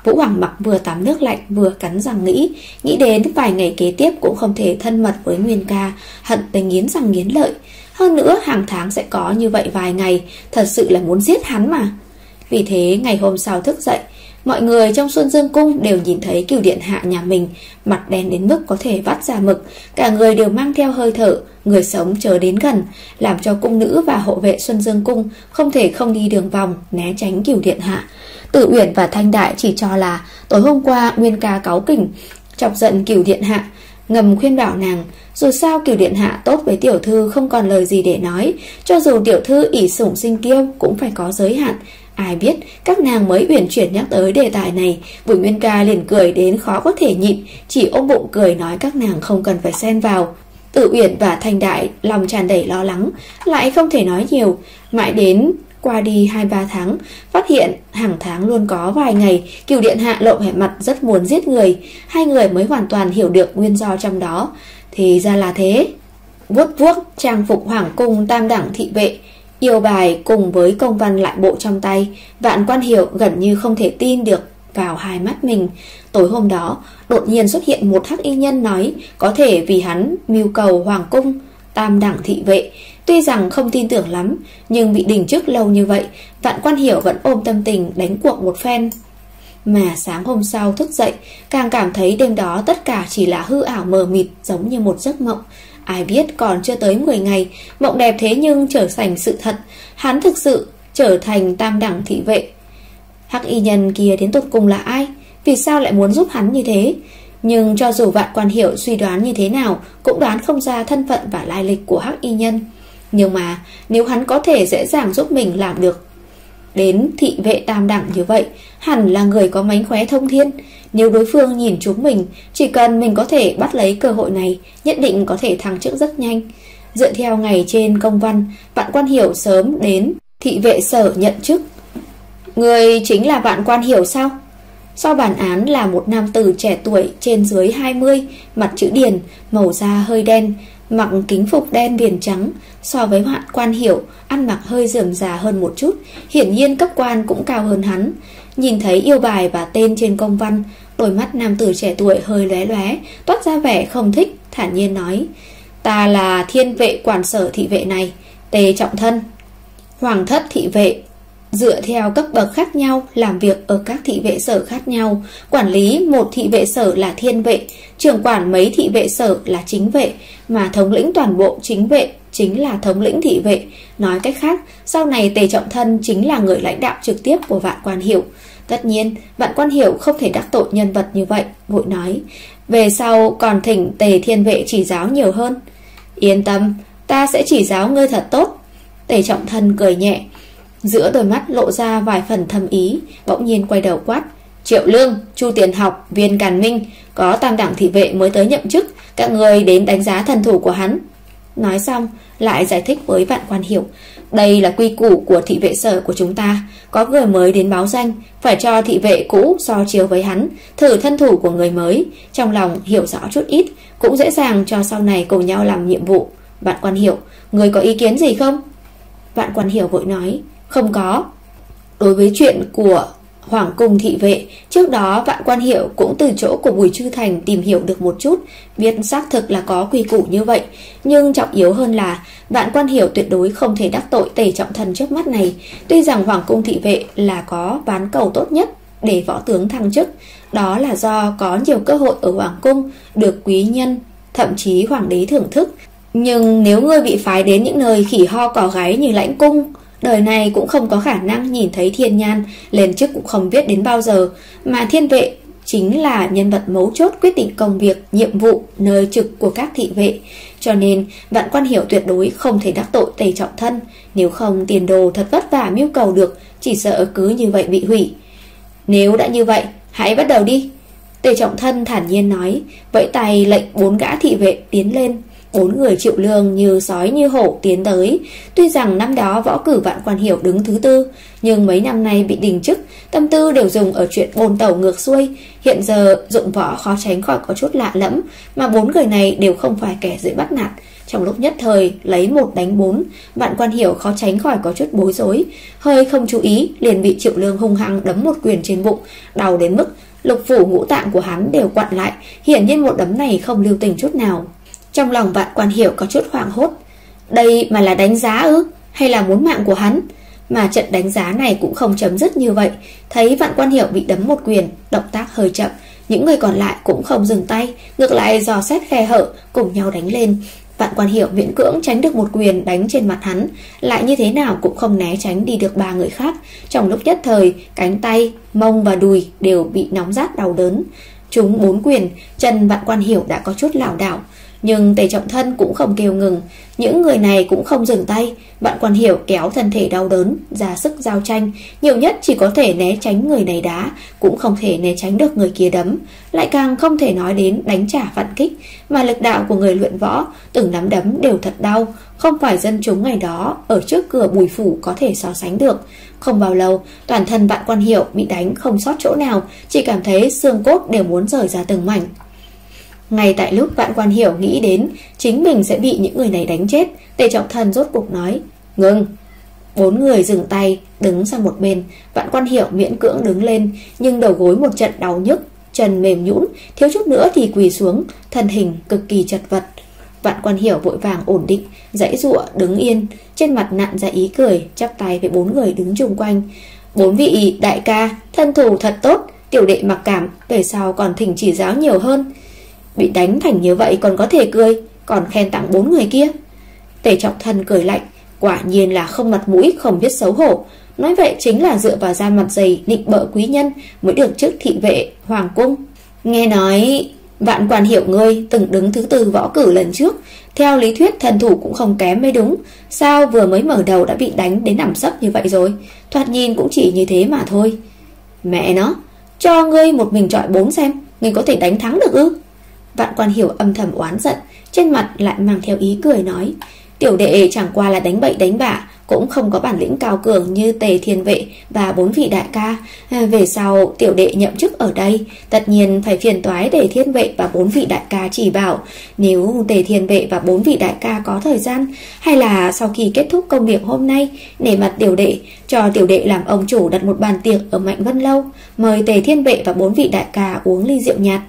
[SPEAKER 1] Vũ Hoàng Mặc vừa tắm nước lạnh vừa cắn răng nghĩ, nghĩ đến vài ngày kế tiếp cũng không thể thân mật với Nguyên ca, hận tới nghiến răng nghiến lợi. Hơn nữa hàng tháng sẽ có như vậy vài ngày, thật sự là muốn giết hắn mà. Vì thế ngày hôm sau thức dậy, mọi người trong Xuân Dương Cung đều nhìn thấy Cửu điện hạ nhà mình mặt đen đến mức có thể vắt ra mực, cả người đều mang theo hơi thở, người sống chờ đến gần, làm cho cung nữ và hộ vệ Xuân Dương Cung không thể không đi đường vòng né tránh Cửu điện hạ. Tử Uyển và Thanh Đại chỉ cho là tối hôm qua Nguyên ca cáu kỉnh, chọc giận Cửu điện hạ, ngầm khuyên bảo nàng, dù sao Cửu điện hạ tốt với tiểu thư không còn lời gì để nói, cho dù tiểu thư ỷ sủng sinh kiêu cũng phải có giới hạn. Ai biết các nàng mới uyển chuyển nhắc tới đề tài này, Bùi Nguyên ca liền cười đến khó có thể nhịn, chỉ ôm bụng cười nói các nàng không cần phải xen vào. Tử Uyển và Thanh Đại lòng tràn đầy lo lắng, lại không thể nói nhiều. Mãi đến qua đi hai ba tháng, phát hiện hàng tháng luôn có vài ngày Cửu điện hạ lộ vẻ mặt rất muốn giết người, hai người mới hoàn toàn hiểu được nguyên do trong đó. Thì ra là thế. Vuốt vuốt trang phục hoàng cung tam đẳng thị vệ, yêu bài cùng với công văn lại bộ trong tay, Vạn Quan Hiểu gần như không thể tin được vào hai mắt mình. Tối hôm đó đột nhiên xuất hiện một hắc y nhân nói có thể vì hắn mưu cầu hoàng cung tam đẳng thị vệ. Tuy rằng không tin tưởng lắm, nhưng bị đình chức lâu như vậy, Vạn Quan Hiểu vẫn ôm tâm tình đánh cuộc một phen. Mà sáng hôm sau thức dậy, càng cảm thấy đêm đó tất cả chỉ là hư ảo mờ mịt, giống như một giấc mộng. Ai biết còn chưa tới mười ngày, mộng đẹp thế nhưng trở thành sự thật, hắn thực sự trở thành tam đẳng thị vệ. Hắc y nhân kia đến tột cùng là ai? Vì sao lại muốn giúp hắn như thế? Nhưng cho dù Vạn Quan Hiểu suy đoán như thế nào, cũng đoán không ra thân phận và lai lịch của hắc y nhân. Nhưng mà nếu hắn có thể dễ dàng giúp mình làm được đến thị vệ tam đẳng như vậy, hẳn là người có mánh khóe thông thiên. Nếu đối phương nhìn chúng mình, chỉ cần mình có thể bắt lấy cơ hội này, nhất định có thể thăng chức rất nhanh. Dựa theo ngày trên công văn, Vạn Quan Hiểu sớm đến thị vệ sở nhận chức. Người chính là Vạn Quan Hiểu sao? Sau bản án là một nam tử trẻ tuổi trên dưới hai mươi, mặt chữ điền, màu da hơi đen, mặc kính phục đen viền trắng. So với Vạn Quan Hiểu, ăn mặc hơi rườm rà hơn một chút, hiển nhiên cấp quan cũng cao hơn hắn. Nhìn thấy yêu bài và tên trên công văn, đôi mắt nam tử trẻ tuổi hơi lóe lóe, toát ra vẻ không thích, thản nhiên nói: ta là thiên vệ quản sở thị vệ này, Tề Trọng Thân. Hoàng thất thị vệ dựa theo cấp bậc khác nhau, làm việc ở các thị vệ sở khác nhau. Quản lý một thị vệ sở là thiên vệ, trưởng quản mấy thị vệ sở là chính vệ, mà thống lĩnh toàn bộ chính vệ chính là thống lĩnh thị vệ. Nói cách khác, sau này Tề Trọng Thân chính là người lãnh đạo trực tiếp của Vạn Quan Hiểu. Tất nhiên, Vạn Quan Hiểu không thể đắc tội nhân vật như vậy, vội nói: về sau còn thỉnh Tề thiên vệ chỉ giáo nhiều hơn. Yên tâm, ta sẽ chỉ giáo ngươi thật tốt. Tề Trọng Thân cười nhẹ, giữa đôi mắt lộ ra vài phần thâm ý, bỗng nhiên quay đầu quát: Triệu Lương, Chu Tiền Học, Viên Càn Minh, có tam đẳng thị vệ mới tới nhậm chức, các người đến đánh giá thần thủ của hắn. Nói xong lại giải thích với Vạn Quan Hiểu: đây là quy củ của thị vệ sở của chúng ta, có người mới đến báo danh, phải cho thị vệ cũ so chiếu với hắn, thử thân thủ của người mới, trong lòng hiểu rõ chút ít, cũng dễ dàng cho sau này cùng nhau làm nhiệm vụ. Vạn Quan Hiểu, người có ý kiến gì không? Vạn Quan Hiểu vội nói: không có. Đối với chuyện của Hoàng cung thị vệ, trước đó Vạn Quan Hiểu cũng từ chỗ của Bùi Chư Thành tìm hiểu được một chút, biết xác thực là có quy củ như vậy. Nhưng trọng yếu hơn là Vạn Quan Hiểu tuyệt đối không thể đắc tội Tề Trọng Thân trước mắt này. Tuy rằng Hoàng cung thị vệ là có ván cầu tốt nhất để võ tướng thăng chức, đó là do có nhiều cơ hội ở Hoàng cung, được quý nhân, thậm chí Hoàng đế thưởng thức. Nhưng nếu ngươi bị phái đến những nơi khỉ ho cỏ gáy như Lãnh cung, đời này cũng không có khả năng nhìn thấy thiên nhan, lên chức cũng không biết đến bao giờ. Mà thiên vệ chính là nhân vật mấu chốt quyết định công việc, nhiệm vụ, nơi trực của các thị vệ. Cho nên Vạn Quan Hiểu tuyệt đối không thể đắc tội Tề Trọng Thân, nếu không tiền đồ thật vất vả mưu cầu được, chỉ sợ cứ như vậy bị hủy. Nếu đã như vậy, hãy bắt đầu đi. Tề Trọng Thân thản nhiên nói, vẫy tay lệnh bốn gã thị vệ tiến lên. Bốn người Triệu Lương như sói như hổ tiến tới. Tuy rằng năm đó võ cử Vạn Quan Hiểu đứng thứ tư, nhưng mấy năm nay bị đình chức, tâm tư đều dùng ở chuyện bồn tẩu ngược xuôi. Hiện giờ dụng võ khó tránh khỏi có chút lạ lẫm, mà bốn người này đều không phải kẻ dễ bắt nạt. Trong lúc nhất thời lấy một đánh bốn, Vạn Quan Hiểu khó tránh khỏi có chút bối rối. Hơi không chú ý liền bị Triệu Lương hung hăng đấm một quyền trên bụng, đau đến mức lục phủ ngũ tạng của hắn đều quặn lại. Hiển nhiên một đấm này không lưu tình chút nào. Trong lòng Vạn Quan Hiểu có chút hoảng hốt. Đây mà là đánh giá ư? Hay là muốn mạng của hắn? Mà trận đánh giá này cũng không chấm dứt như vậy. Thấy Vạn Quan Hiểu bị đấm một quyền, động tác hơi chậm, những người còn lại cũng không dừng tay, ngược lại dò xét khe hở cùng nhau đánh lên. Vạn Quan Hiểu miễn cưỡng tránh được một quyền đánh trên mặt hắn, lại như thế nào cũng không né tránh đi được ba người khác. Trong lúc nhất thời, cánh tay, mông và đùi đều bị nóng rát đau đớn. Trúng bốn quyền, chân Vạn Quan Hiểu đã có chút lảo đảo. Nhưng Tề Trọng Thân cũng không kêu ngừng, những người này cũng không dừng tay. Vạn Quan Hiểu kéo thân thể đau đớn, ra sức giao tranh, nhiều nhất chỉ có thể né tránh người này đá, cũng không thể né tránh được người kia đấm, lại càng không thể nói đến đánh trả phản kích. Mà lực đạo của người luyện võ, từng nắm đấm đều thật đau, không phải dân chúng ngày đó ở trước cửa Bùi phủ có thể so sánh được. Không bao lâu, toàn thân Vạn Quan Hiểu bị đánh không sót chỗ nào, chỉ cảm thấy xương cốt đều muốn rời ra từng mảnh. Ngay tại lúc Vạn Quan Hiểu nghĩ đến chính mình sẽ bị những người này đánh chết, Tề Trọng Thân rốt cuộc nói: "Ngừng." Bốn người dừng tay, đứng sang một bên. Vạn Quan Hiểu miễn cưỡng đứng lên, nhưng đầu gối một trận đau nhức, chân mềm nhũn, thiếu chút nữa thì quỳ xuống, thân hình cực kỳ chật vật. Vạn Quan Hiểu vội vàng ổn định, giãy giụa đứng yên, trên mặt nặn ra ý cười, chắp tay với bốn người đứng chung quanh. "Bốn vị đại ca, thân thủ thật tốt, tiểu đệ mặc cảm, về sau còn thỉnh chỉ giáo nhiều hơn." Bị đánh thành như vậy còn có thể cười, còn khen tặng bốn người kia. Tề Trọng Thân cười lạnh, quả nhiên là không mặt mũi, không biết xấu hổ. Nói vậy chính là dựa vào da mặt dày nịnh bợ quý nhân mới được chức thị vệ hoàng cung. Nghe nói Vạn Quan Hiểu ngươi từng đứng thứ tư võ cử lần trước, theo lý thuyết thần thủ cũng không kém mới đúng. Sao vừa mới mở đầu đã bị đánh đến nằm sấp như vậy rồi? Thoạt nhìn cũng chỉ như thế mà thôi. Mẹ nó, cho ngươi một mình chọi bốn xem, ngươi có thể đánh thắng được ư? Vạn Quan Hiểu âm thầm oán giận, trên mặt lại mang theo ý cười nói: "Tiểu đệ chẳng qua là đánh bậy đánh bạ, cũng không có bản lĩnh cao cường như Tề Thiên Vệ và bốn vị đại ca. Về sau tiểu đệ nhậm chức ở đây, tất nhiên phải phiền toái Tề Thiên Vệ và bốn vị đại ca chỉ bảo. Nếu Tề Thiên Vệ và bốn vị đại ca có thời gian, hay là sau khi kết thúc công việc hôm nay, nể mặt tiểu đệ, cho tiểu đệ làm ông chủ đặt một bàn tiệc ở Mạnh Vân Lâu, mời Tề Thiên Vệ và bốn vị đại ca uống ly rượu nhạt."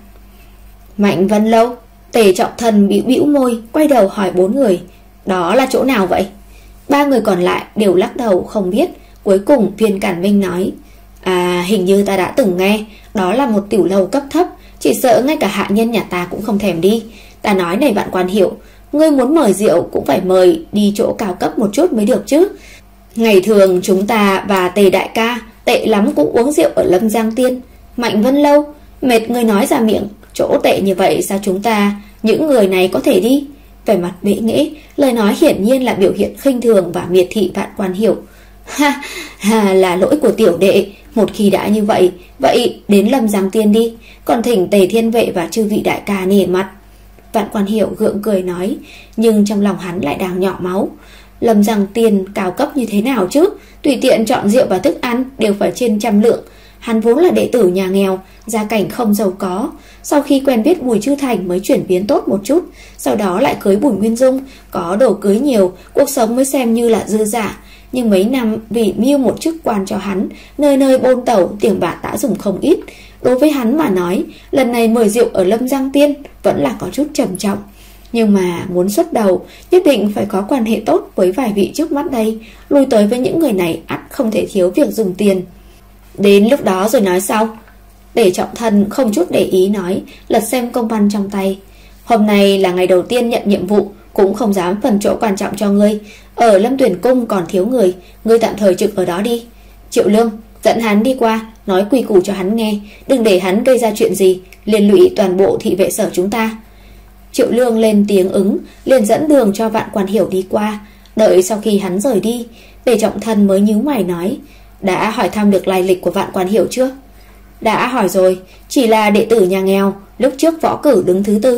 [SPEAKER 1] Mạnh Vân Lâu? Tề Trọng Thân bĩu bĩu môi, quay đầu hỏi bốn người: "Đó là chỗ nào vậy?" Ba người còn lại đều lắc đầu không biết. Cuối cùng Viên Cản Minh nói: "À, hình như ta đã từng nghe, đó là một tiểu lầu cấp thấp, chỉ sợ ngay cả hạ nhân nhà ta cũng không thèm đi. Ta nói này Vạn Quan Hiểu, ngươi muốn mời rượu cũng phải mời đi chỗ cao cấp một chút mới được chứ. Ngày thường chúng ta và Tề đại ca tệ lắm cũng uống rượu ở Lâm Giang Tiên. Mạnh Vân Lâu, mệt ngươi nói ra miệng, chỗ tệ như vậy sao chúng ta, những người này có thể đi?" Vẻ mặt bệ nghễ, lời nói hiển nhiên là biểu hiện khinh thường và miệt thị Vạn Quan Hiểu. Ha, ha, là lỗi của tiểu đệ. Một khi đã như vậy, vậy đến Lâm Giang Tiên đi, còn thỉnh Tề Thiên Vệ và chư vị đại ca nể mặt. Vạn Quan Hiểu gượng cười nói, nhưng trong lòng hắn lại đang nhỏ máu. Lâm Giang Tiên cao cấp như thế nào chứ? Tùy tiện chọn rượu và thức ăn đều phải trên trăm lượng. Hắn vốn là đệ tử nhà nghèo, gia cảnh không giàu có. Sau khi quen biết Bùi Chư Thành mới chuyển biến tốt một chút, sau đó lại cưới Bùi Nguyên Dung, có đồ cưới nhiều, cuộc sống mới xem như là dư dả. Nhưng mấy năm vì mưu một chức quan cho hắn, nơi nơi bôn tẩu, tiền bạc đã dùng không ít. Đối với hắn mà nói, lần này mời rượu ở Lâm Giang Tiên vẫn là có chút trầm trọng. Nhưng mà muốn xuất đầu, nhất định phải có quan hệ tốt với vài vị trước mắt đây. Lui tới với những người này ắt không thể thiếu việc dùng tiền. Đến lúc đó rồi nói sau. Tề Trọng Thân không chút để ý nói, lật xem công văn trong tay. Hôm nay là ngày đầu tiên nhận nhiệm vụ, cũng không dám phần chỗ quan trọng cho ngươi. Ở Lâm Tuyển Cung còn thiếu người, ngươi tạm thời trực ở đó đi. Triệu Lương, dẫn hắn đi qua, nói quy củ cho hắn nghe, đừng để hắn gây ra chuyện gì liên lụy toàn bộ thị vệ sở chúng ta. Triệu Lương lên tiếng ứng, liền dẫn đường cho Vạn Quan Hiểu đi qua. Đợi sau khi hắn rời đi, Tề Trọng Thân mới nhíu mày nói, đã hỏi thăm được lai lịch của Vạn Quan Hiểu chưa? Đã hỏi rồi, chỉ là đệ tử nhà nghèo, lúc trước võ cử đứng thứ tư,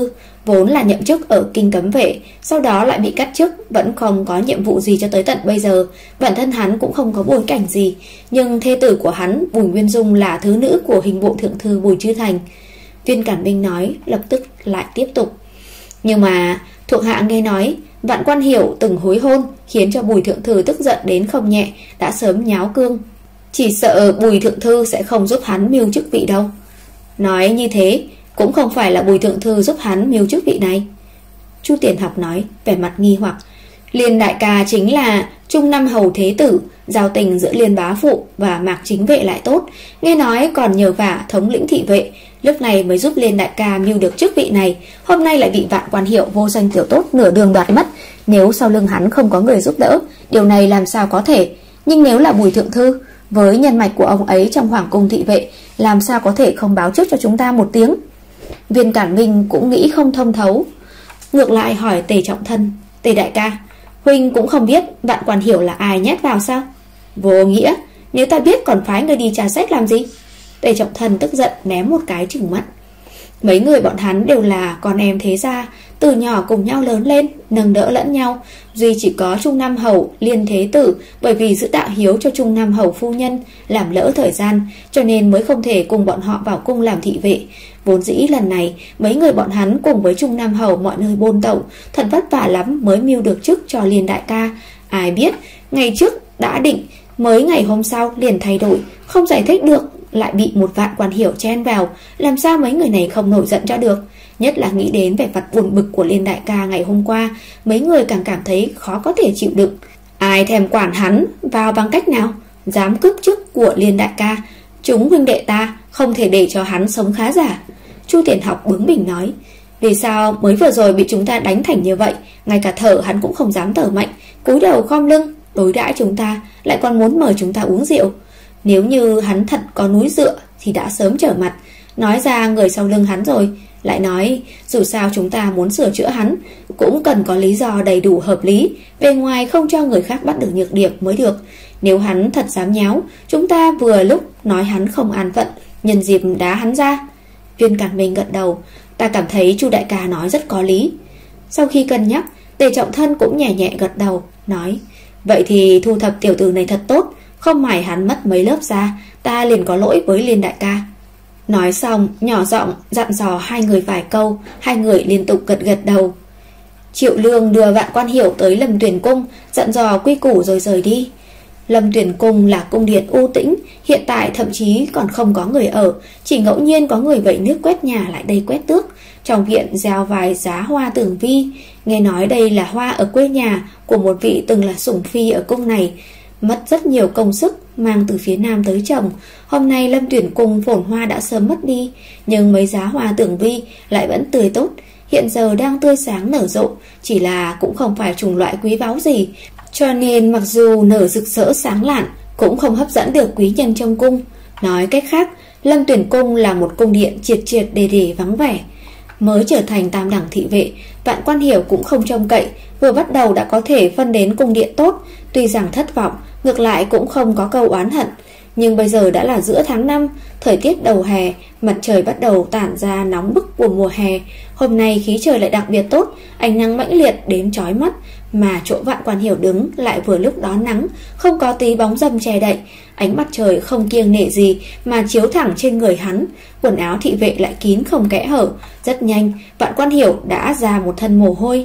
[SPEAKER 1] vốn là nhậm chức ở kinh cấm vệ, sau đó lại bị cắt chức, vẫn không có nhiệm vụ gì cho tới tận bây giờ. Bản thân hắn cũng không có bối cảnh gì, nhưng thê tử của hắn, Bùi Nguyên Dung, là thứ nữ của hình bộ thượng thư Bùi Chư Thành. Viên Cản Minh nói, lập tức lại tiếp tục. Nhưng mà thuộc hạ nghe nói Vạn Quan Hiểu từng hối hôn, khiến cho Bùi thượng thư tức giận đến không nhẹ, đã sớm nháo cương. Chỉ sợ Bùi thượng thư sẽ không giúp hắn mưu chức vị đâu. Nói như thế, cũng không phải là Bùi thượng thư giúp hắn mưu chức vị này. Chu Tiền Học nói, vẻ mặt nghi hoặc. Liên đại ca chính là Trung Năm Hầu Thế Tử, giao tình giữa Liên bá phụ và Mạc Chính Vệ lại tốt, nghe nói còn nhờ vả thống lĩnh thị vệ, lúc này mới giúp Liên đại ca mưu được chức vị này. Hôm nay lại bị Vạn Quan Hiệu vô danh tiểu tốt nửa đường đoạt mất. Nếu sau lưng hắn không có người giúp đỡ, điều này làm sao có thể. Nhưng nếu là Bùi thượng thư, với nhân mạch của ông ấy trong hoàng cung thị vệ, làm sao có thể không báo trước cho chúng ta một tiếng. Viên Cản Minh cũng nghĩ không thông thấu, ngược lại hỏi Tề Trọng Thân, Tề đại ca, huynh cũng không biết Vạn Quan Hiểu là ai nhét vào sao? Vô nghĩa, nếu ta biết còn phái người đi tra xét làm gì? Tề Trọng Thân tức giận ném một cái trừng mắt. Mấy người bọn hắn đều là con em thế gia, từ nhỏ cùng nhau lớn lên, nâng đỡ lẫn nhau. Duy chỉ có Trung Nam Hầu Liên Thế Tử bởi vì giữ đạo hiếu cho Trung Nam Hầu phu nhân, làm lỡ thời gian, cho nên mới không thể cùng bọn họ vào cung làm thị vệ. Vốn dĩ lần này mấy người bọn hắn cùng với Trung Nam Hầu mọi nơi bôn tẩu, thật vất vả lắm mới mưu được chức cho Liên đại ca. Ai biết ngày trước đã định, mới ngày hôm sau liền thay đổi, không giải thích được, lại bị một Vạn Quan Hiểu chen vào. Làm sao mấy người này không nổi giận cho được? Nhất là nghĩ đến vẻ mặt buồn bực của Liên đại ca ngày hôm qua, mấy người càng cảm thấy khó có thể chịu đựng. Ai thèm quản hắn vào bằng cách nào? Dám cướp chức của Liên đại ca, chúng huynh đệ ta không thể để cho hắn sống khá giả. Chu Tiền Học bướng bỉnh nói, vì sao mới vừa rồi bị chúng ta đánh thành như vậy, ngay cả thở hắn cũng không dám thở mạnh, cúi đầu khom lưng đối đãi chúng ta, lại còn muốn mời chúng ta uống rượu. Nếu như hắn thật có núi dựa thì đã sớm trở mặt, nói ra người sau lưng hắn rồi. Lại nói dù sao chúng ta muốn sửa chữa hắn cũng cần có lý do đầy đủ hợp lý, bề ngoài không cho người khác bắt được nhược điểm mới được. Nếu hắn thật dám nháo, chúng ta vừa lúc nói hắn không an phận, nhân dịp đá hắn ra. Viên Cản Minh gật đầu, ta cảm thấy Chu đại ca nói rất có lý. Sau khi cân nhắc, Tề Trọng Thân cũng nhẹ nhẹ gật đầu, nói, vậy thì thu thập tiểu tử này thật tốt, không mải hắn mất mấy lớp da, ta liền có lỗi với Liên đại ca. Nói xong nhỏ giọng dặn dò hai người vài câu, hai người liên tục gật gật đầu. Triệu Lương đưa Vạn Quan Hiểu tới Lâm Tuyển Cung, dặn dò quy củ rồi rời đi. Lâm Tuyển Cung là cung điện u tĩnh, hiện tại thậm chí còn không có người ở, chỉ ngẫu nhiên có người vẩy nước quét nhà lại đây quét tước. Trong viện gieo vài giá hoa tường vi, nghe nói đây là hoa ở quê nhà của một vị từng là sủng phi ở cung này, mất rất nhiều công sức mang từ phía nam tới trồng. Hôm nay Lâm Tuyển Cung phồn hoa đã sớm mất đi, nhưng mấy giá hoa tường vi lại vẫn tươi tốt, hiện giờ đang tươi sáng nở rộ, chỉ là cũng không phải chủng loại quý báu gì, cho nên mặc dù nở rực rỡ sáng lạn cũng không hấp dẫn được quý nhân trong cung. Nói cách khác, Lâm Tuyển Cung là một cung điện triệt triệt để để vắng vẻ. Mới trở thành tam đẳng thị vệ, Vạn Quan Hiểu cũng không trông cậy, vừa bắt đầu đã có thể phân đến cung điện tốt, tuy rằng thất vọng, ngược lại cũng không có câu oán hận. Nhưng bây giờ đã là giữa tháng năm, thời tiết đầu hè, mặt trời bắt đầu tản ra nóng bức của mùa hè. Hôm nay khí trời lại đặc biệt tốt, ánh nắng mãnh liệt đến chói mắt, mà chỗ Vạn Quan Hiểu đứng lại vừa lúc đó nắng, không có tí bóng râm che đậy. Ánh mặt trời không kiêng nể gì mà chiếu thẳng trên người hắn, quần áo thị vệ lại kín không kẽ hở. Rất nhanh, Vạn Quan Hiểu đã ra một thân mồ hôi.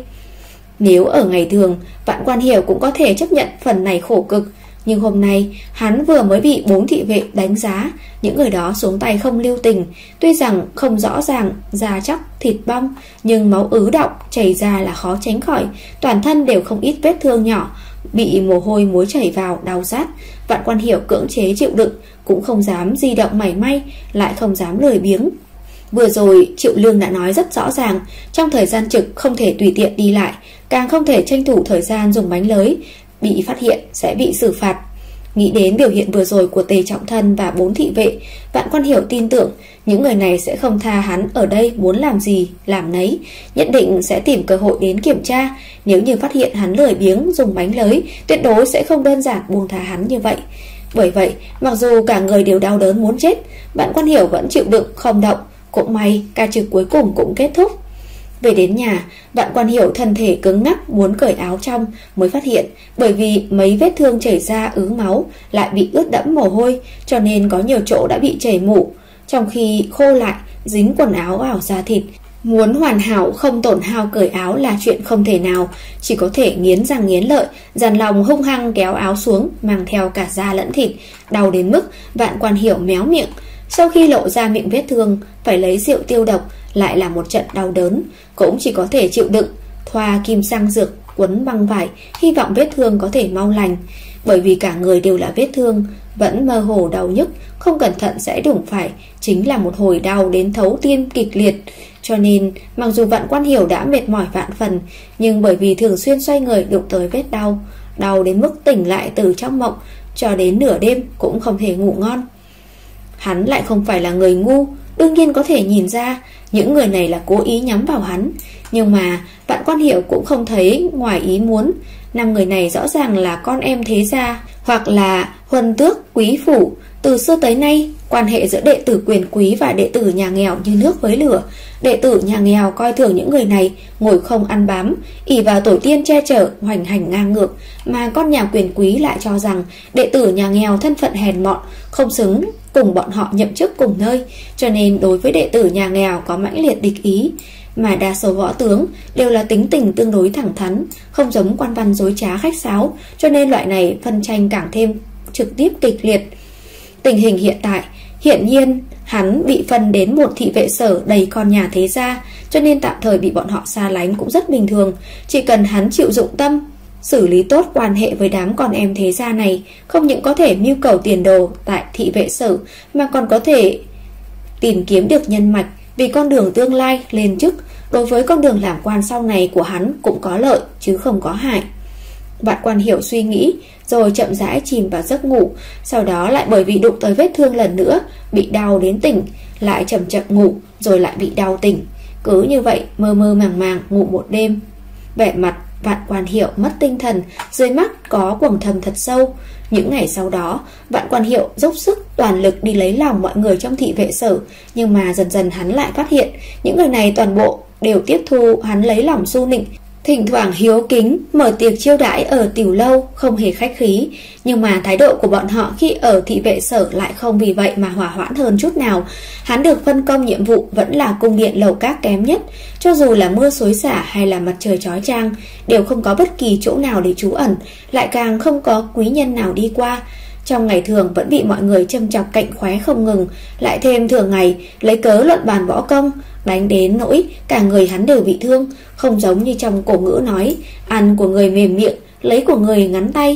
[SPEAKER 1] Nếu ở ngày thường, Vạn Quan Hiểu cũng có thể chấp nhận phần này khổ cực, nhưng hôm nay hắn vừa mới bị bốn thị vệ đánh giá, những người đó xuống tay không lưu tình. Tuy rằng không rõ ràng da chắc thịt bong, nhưng máu ứ đọng chảy ra là khó tránh khỏi, toàn thân đều không ít vết thương nhỏ, bị mồ hôi muối chảy vào đau rát. Vạn Quan Hiểu cưỡng chế chịu đựng, cũng không dám di động mảy may, lại không dám lười biếng. Vừa rồi Triệu Lương đã nói rất rõ ràng, trong thời gian trực không thể tùy tiện đi lại, càng không thể tranh thủ thời gian dùng bánh lới, bị phát hiện sẽ bị xử phạt. Nghĩ đến biểu hiện vừa rồi của Tề Trọng Thân và bốn thị vệ, Vạn Quan Hiểu tin tưởng những người này sẽ không tha hắn ở đây muốn làm gì làm nấy, nhất định sẽ tìm cơ hội đến kiểm tra. Nếu như phát hiện hắn lười biếng dùng bánh lới, tuyệt đối sẽ không đơn giản buông tha hắn như vậy. Bởi vậy, mặc dù cả người đều đau đớn muốn chết, Vạn Quan Hiểu vẫn chịu đựng không động. Cũng may ca trực cuối cùng cũng kết thúc. Về đến nhà, Vạn Quan Hiểu thân thể cứng ngắc muốn cởi áo trong, mới phát hiện bởi vì mấy vết thương chảy ra ứ máu lại bị ướt đẫm mồ hôi, cho nên có nhiều chỗ đã bị chảy mủ, trong khi khô lại dính quần áo vào da thịt. Muốn hoàn hảo không tổn hao cởi áo là chuyện không thể nào, chỉ có thể nghiến răng nghiến lợi, dằn lòng hung hăng kéo áo xuống, mang theo cả da lẫn thịt, đau đến mức Vạn Quan Hiểu méo miệng. Sau khi lộ ra miệng vết thương, phải lấy rượu tiêu độc, lại là một trận đau đớn, cũng chỉ có thể chịu đựng, thoa kim sang dược, quấn băng vải, hy vọng vết thương có thể mau lành. Bởi vì cả người đều là vết thương, vẫn mơ hồ đau nhức, không cẩn thận sẽ đụng phải, chính là một hồi đau đến thấu tim kịch liệt. Cho nên, mặc dù Vạn Quan Hiểu đã mệt mỏi vạn phần, nhưng bởi vì thường xuyên xoay người đụng tới vết đau, đau đến mức tỉnh lại từ trong mộng, cho đến nửa đêm cũng không thể ngủ ngon. Hắn lại không phải là người ngu, đương nhiên có thể nhìn ra những người này là cố ý nhắm vào hắn. Nhưng mà Vạn Quan Hiểu cũng không thấy ngoài ý muốn. Năm người này rõ ràng là con em thế gia, hoặc là huân tước quý phủ. Từ xưa tới nay, quan hệ giữa đệ tử quyền quý và đệ tử nhà nghèo như nước với lửa. Đệ tử nhà nghèo coi thường những người này, ngồi không ăn bám, ỷ vào tổ tiên che chở, hoành hành ngang ngược. Mà con nhà quyền quý lại cho rằng đệ tử nhà nghèo thân phận hèn mọn, không xứng cùng bọn họ nhậm chức cùng nơi, cho nên đối với đệ tử nhà nghèo có mãnh liệt địch ý. Mà đa số võ tướng đều là tính tình tương đối thẳng thắn, không giống quan văn dối trá khách sáo, cho nên loại này phân tranh càng thêm trực tiếp kịch liệt. Tình hình hiện tại, hiển nhiên hắn bị phân đến một thị vệ sở đầy con nhà thế gia, cho nên tạm thời bị bọn họ xa lánh cũng rất bình thường. Chỉ cần hắn chịu dụng tâm, xử lý tốt quan hệ với đám con em thế gia này, không những có thể mưu cầu tiền đồ tại thị vệ sở, mà còn có thể tìm kiếm được nhân mạch, vì con đường tương lai lên chức đối với con đường làm quan sau này của hắn cũng có lợi chứ không có hại. Vạn Quan Hiểu suy nghĩ rồi chậm rãi chìm vào giấc ngủ, sau đó lại bởi vì đụng tới vết thương lần nữa bị đau đến tỉnh, lại chậm chậm ngủ rồi lại bị đau tỉnh. Cứ như vậy mơ mơ màng màng ngủ một đêm. Vẻ mặt Vạn Quan Hiểu mất tinh thần, dưới mắt có quầng thâm thật sâu. Những ngày sau đó, Vạn Quan Hiểu dốc sức toàn lực đi lấy lòng mọi người trong thị vệ sở, nhưng mà dần dần hắn lại phát hiện những người này toàn bộ đều tiếp thu hắn lấy lòng su nịnh, thỉnh thoảng hiếu kính mở tiệc chiêu đãi ở tiểu lâu, không hề khách khí. Nhưng mà thái độ của bọn họ khi ở thị vệ sở lại không vì vậy mà hòa hoãn hơn chút nào. Hắn được phân công nhiệm vụ vẫn là cung điện lầu các kém nhất, cho dù là mưa xối xả hay là mặt trời chói chang đều không có bất kỳ chỗ nào để trú ẩn, lại càng không có quý nhân nào đi qua. Trong ngày thường vẫn bị mọi người châm chọc cạnh khóe không ngừng, lại thêm thường ngày lấy cớ luận bàn võ công, đánh đến nỗi cả người hắn đều bị thương, không giống như trong cổ ngữ nói ăn của người mềm miệng, lấy của người ngắn tay.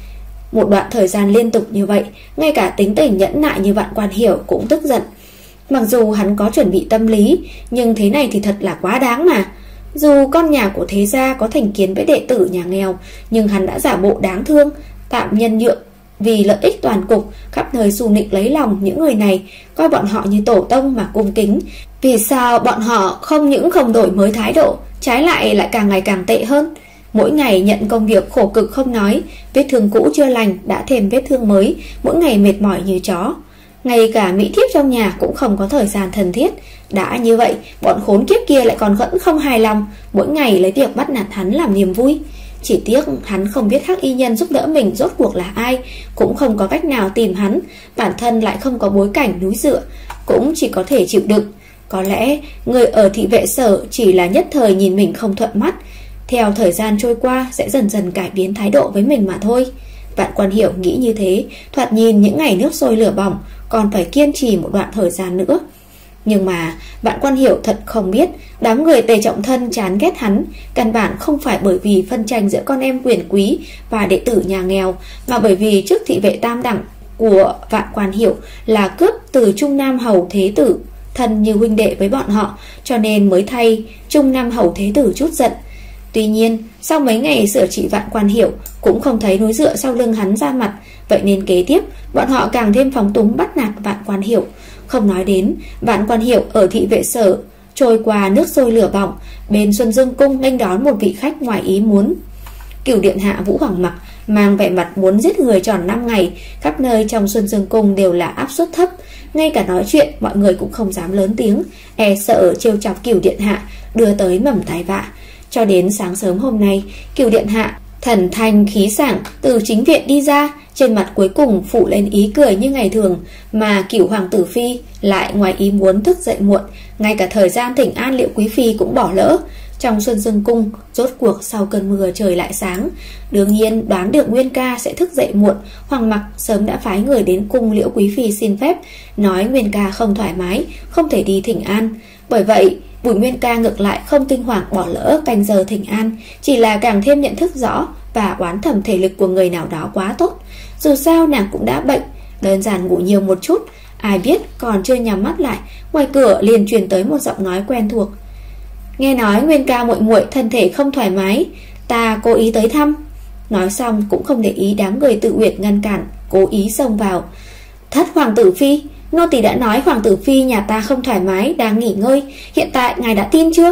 [SPEAKER 1] Một đoạn thời gian liên tục như vậy, ngay cả tính tình nhẫn nại như Vạn Quan Hiểu cũng tức giận. Mặc dù hắn có chuẩn bị tâm lý, nhưng thế này thì thật là quá đáng mà. Dù con nhà của thế gia có thành kiến với đệ tử nhà nghèo, nhưng hắn đã giả bộ đáng thương, tạm nhân nhượng vì lợi ích toàn cục, khắp nơi xù nịnh lấy lòng những người này, coi bọn họ như tổ tông mà cung kính. Vì sao bọn họ không những không đổi mới thái độ, trái lại lại càng ngày càng tệ hơn? Mỗi ngày nhận công việc khổ cực không nói, vết thương cũ chưa lành đã thêm vết thương mới, mỗi ngày mệt mỏi như chó. Ngay cả mỹ thiếp trong nhà cũng không có thời gian thân thiết. Đã như vậy, bọn khốn kiếp kia lại còn vẫn không hài lòng, mỗi ngày lấy việc bắt nạt hắn làm niềm vui. Chỉ tiếc hắn không biết Hắc Y Nhân giúp đỡ mình rốt cuộc là ai, cũng không có cách nào tìm hắn, bản thân lại không có bối cảnh núi dựa, cũng chỉ có thể chịu đựng. Có lẽ người ở thị vệ sở chỉ là nhất thời nhìn mình không thuận mắt, theo thời gian trôi qua sẽ dần dần cải biến thái độ với mình mà thôi. Vạn Quan Hiểu nghĩ như thế, thoạt nhìn những ngày nước sôi lửa bỏng, còn phải kiên trì một đoạn thời gian nữa. Nhưng mà Vạn Quan Hiểu thật không biết, đám người Tề Trọng Thân chán ghét hắn căn bản không phải bởi vì phân tranh giữa con em quyền quý và đệ tử nhà nghèo, mà bởi vì chức thị vệ tam đẳng của Vạn Quan Hiểu là cướp từ Trung Nam Hầu Thế Tử, thân như huynh đệ với bọn họ, cho nên mới thay Trung Nam Hầu Thế Tử chút giận. Tuy nhiên, sau mấy ngày sửa trị Vạn Quan Hiểu cũng không thấy núi dựa sau lưng hắn ra mặt, vậy nên kế tiếp bọn họ càng thêm phóng túng bắt nạt Vạn Quan Hiểu. Không nói đến Vạn Quan Hiểu ở thị vệ sở trôi qua nước sôi lửa bỏng, bên Xuân Dương Cung nghênh đón một vị khách ngoài ý muốn. Cửu điện hạ Vũ Hoàng Mặc mang vẻ mặt muốn giết người tròn năm ngày. Khắp nơi trong Xuân Dương Cung đều là áp suất thấp, ngay cả nói chuyện mọi người cũng không dám lớn tiếng, e sợ trêu chọc Cửu điện hạ đưa tới mầm tai vạ. Cho đến sáng sớm hôm nay, Cửu điện hạ thần thanh khí sảng từ chính viện đi ra, trên mặt cuối cùng phủ lên ý cười như ngày thường, mà Cửu hoàng tử phi lại ngoài ý muốn thức dậy muộn, ngay cả thời gian thỉnh an Liễu quý phi cũng bỏ lỡ. Trong Xuân Dương Cung, rốt cuộc sau cơn mưa trời lại sáng. Đương nhiên đoán được Nguyên ca sẽ thức dậy muộn, Hoàng Mặc sớm đã phái người đến cung Liễu quý phi xin phép, nói Nguyên ca không thoải mái, không thể đi thỉnh an. Bởi vậy Bùi Nguyên ca ngược lại không kinh hoàng bỏ lỡ canh giờ thỉnh an, chỉ là càng thêm nhận thức rõ và oán thầm thể lực của người nào đó quá tốt. Dù sao nàng cũng đã bệnh, đơn giản ngủ nhiều một chút. Ai biết còn chưa nhắm mắt lại, ngoài cửa liền truyền tới một giọng nói quen thuộc. Nghe nói Nguyên ca muội muội thân thể không thoải mái, ta cố ý tới thăm. Nói xong cũng không để ý đám người Tự Uyển ngăn cản, cố ý xông vào. Thất hoàng tử phi, nô tỳ đã nói hoàng tử phi nhà ta không thoải mái, đang nghỉ ngơi, hiện tại ngài đã tin chưa?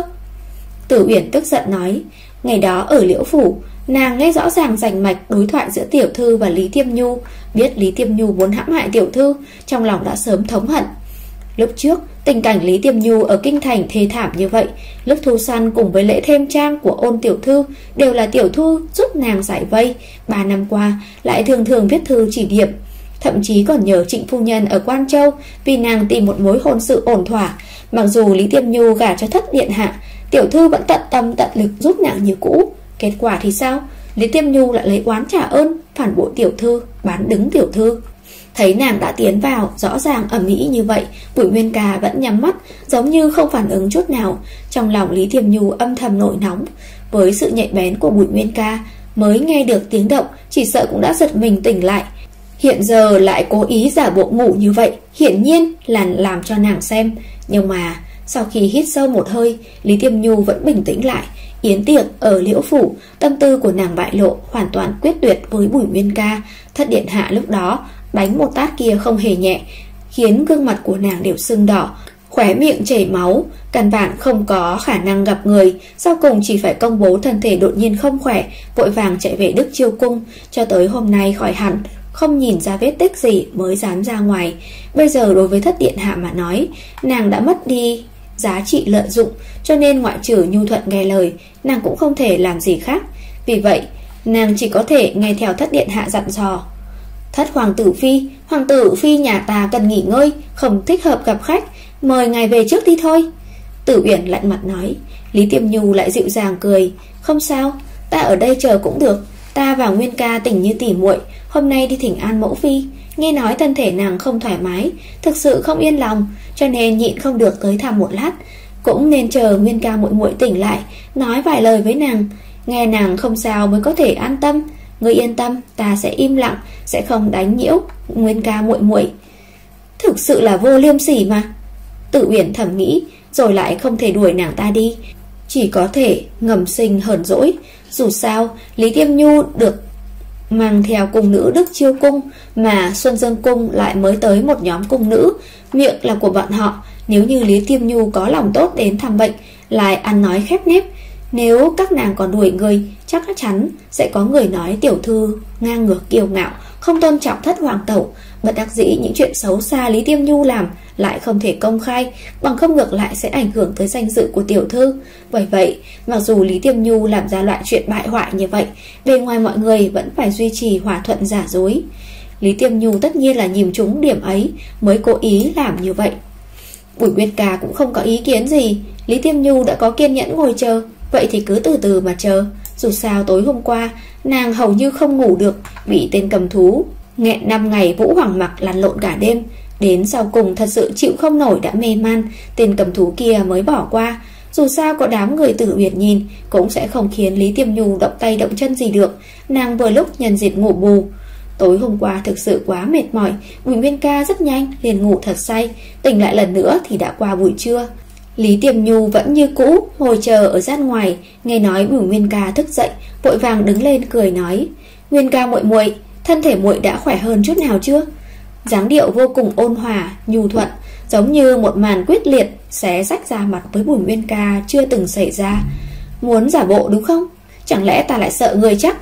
[SPEAKER 1] Tử Uyển tức giận nói. Ngày đó ở Liễu phủ, nàng nghe rõ ràng rành mạch đối thoại giữa tiểu thư và Lý Tiêm Nhu, biết Lý Tiêm Nhu muốn hãm hại tiểu thư, trong lòng đã sớm thống hận. Lúc trước tình cảnh Lý Tiêm Nhu ở kinh thành thê thảm như vậy, lúc thu săn cùng với lễ thêm trang của Ôn tiểu thư đều là tiểu thư giúp nàng giải vây. Ba năm qua lại thường thường viết thư chỉ điểm, thậm chí còn nhờ Trịnh phu nhân ở Quan Châu vì nàng tìm một mối hôn sự ổn thỏa. Mặc dù Lý Tiêm Nhu gả cho Thất điện hạ, tiểu thư vẫn tận tâm tận lực giúp nàng như cũ. Kết quả thì sao? Lý Tiêm Nhu lại lấy oán trả ơn, phản bội tiểu thư, bán đứng tiểu thư. Thấy nàng đã tiến vào, rõ ràng ầm ĩ như vậy, Bùi Nguyên ca vẫn nhắm mắt, giống như không phản ứng chút nào. Trong lòng Lý Tiêm Nhu âm thầm nổi nóng. Với sự nhạy bén của Bùi Nguyên ca, mới nghe được tiếng động, chỉ sợ cũng đã giật mình tỉnh lại. Hiện giờ lại cố ý giả bộ ngủ như vậy, hiển nhiên là làm cho nàng xem. Nhưng mà sau khi hít sâu một hơi, Lý Tiêm Nhu vẫn bình tĩnh lại. Yến tiệc ở Liễu phủ, tâm tư của nàng bại lộ, hoàn toàn quyết tuyệt với Bùi Nguyên ca. Thất điện hạ lúc đó đánh một tát kia không hề nhẹ, khiến gương mặt của nàng đều sưng đỏ, khóe miệng chảy máu, căn bản không có khả năng gặp người. Sau cùng chỉ phải công bố thân thể đột nhiên không khỏe, vội vàng chạy về Đức Chiêu cung, cho tới hôm nay khỏi hẳn, không nhìn ra vết tích gì mới dám ra ngoài. Bây giờ đối với Thất điện hạ mà nói, nàng đã mất đi giá trị lợi dụng, cho nên ngoại trừ nhu thuận nghe lời, nàng cũng không thể làm gì khác. Vì vậy nàng chỉ có thể nghe theo Thất điện hạ dặn dò. Thất hoàng tử phi, hoàng tử phi nhà ta cần nghỉ ngơi, không thích hợp gặp khách, mời ngài về trước đi thôi. Tử Uyển lạnh mặt nói. Lý Tiêm Nhu lại dịu dàng cười. Không sao, ta ở đây chờ cũng được. Ta và Nguyên ca tình như tỉ muội, hôm nay đi thỉnh an mẫu phi. Nghe nói thân thể nàng không thoải mái, thực sự không yên lòng, cho nên nhịn không được tới thăm một lát. Cũng nên chờ Nguyên ca muội muội tỉnh lại, nói vài lời với nàng, nghe nàng không sao mới có thể an tâm. Ngươi yên tâm, ta sẽ im lặng, sẽ không đánh nhiễu Nguyên ca muội muội. Thực sự là vô liêm sỉ mà. Tử Uyển thầm nghĩ, rồi lại không thể đuổi nàng ta đi, chỉ có thể ngầm sinh hờn dỗi. Dù sao Lý Tiêm Nhu được mang theo cung nữ Đức Chiêu cung, mà Xuân Dương cung lại mới tới một nhóm cung nữ, miệng là của bọn họ. Nếu như Lý Tiêm Nhu có lòng tốt đến thăm bệnh, lại ăn nói khép nép, nếu các nàng còn đuổi người, chắc chắn sẽ có người nói tiểu thư ngang ngược kiêu ngạo, không tôn trọng Thất hoàng tẩu. Bất đắc dĩ những chuyện xấu xa Lý Tiêm Nhu làm lại không thể công khai, bằng không ngược lại sẽ ảnh hưởng tới danh dự của tiểu thư. Bởi vậy, mặc dù Lý Tiêm Nhu làm ra loại chuyện bại hoại như vậy, bề ngoài mọi người vẫn phải duy trì hòa thuận giả dối. Lý Tiêm Nhu tất nhiên là nhìn trúng điểm ấy mới cố ý làm như vậy. Bùi Nguyên ca cũng không có ý kiến gì. Lý Tiêm Nhu đã có kiên nhẫn ngồi chờ, vậy thì cứ từ từ mà chờ. Dù sao tối hôm qua nàng hầu như không ngủ được, bị tên cầm thú nghẹn năm ngày Vũ Hoàng Mặc lăn lộn cả đêm, đến sau cùng thật sự chịu không nổi đã mê man, tên cầm thú kia mới bỏ qua. Dù sao có đám người Tử Uyển nhìn cũng sẽ không khiến Lý Tiêm Nhu động tay động chân gì được. Nàng vừa lúc nhân dịp ngủ bù. Tối hôm qua thực sự quá mệt mỏi, Bùi Nguyên ca rất nhanh liền ngủ thật say, tỉnh lại lần nữa thì đã qua buổi trưa. Lý Tiêm Nhu vẫn như cũ ngồi chờ ở gian ngoài, nghe nói Bùi Nguyên ca thức dậy, vội vàng đứng lên cười nói: Nguyên ca muội muội, thân thể muội đã khỏe hơn chút nào chưa? Dáng điệu vô cùng ôn hòa, nhu thuận, giống như một màn quyết liệt xé rách ra mặt với Bùi Nguyên ca chưa từng xảy ra. Muốn giả bộ đúng không? Chẳng lẽ ta lại sợ người chắc?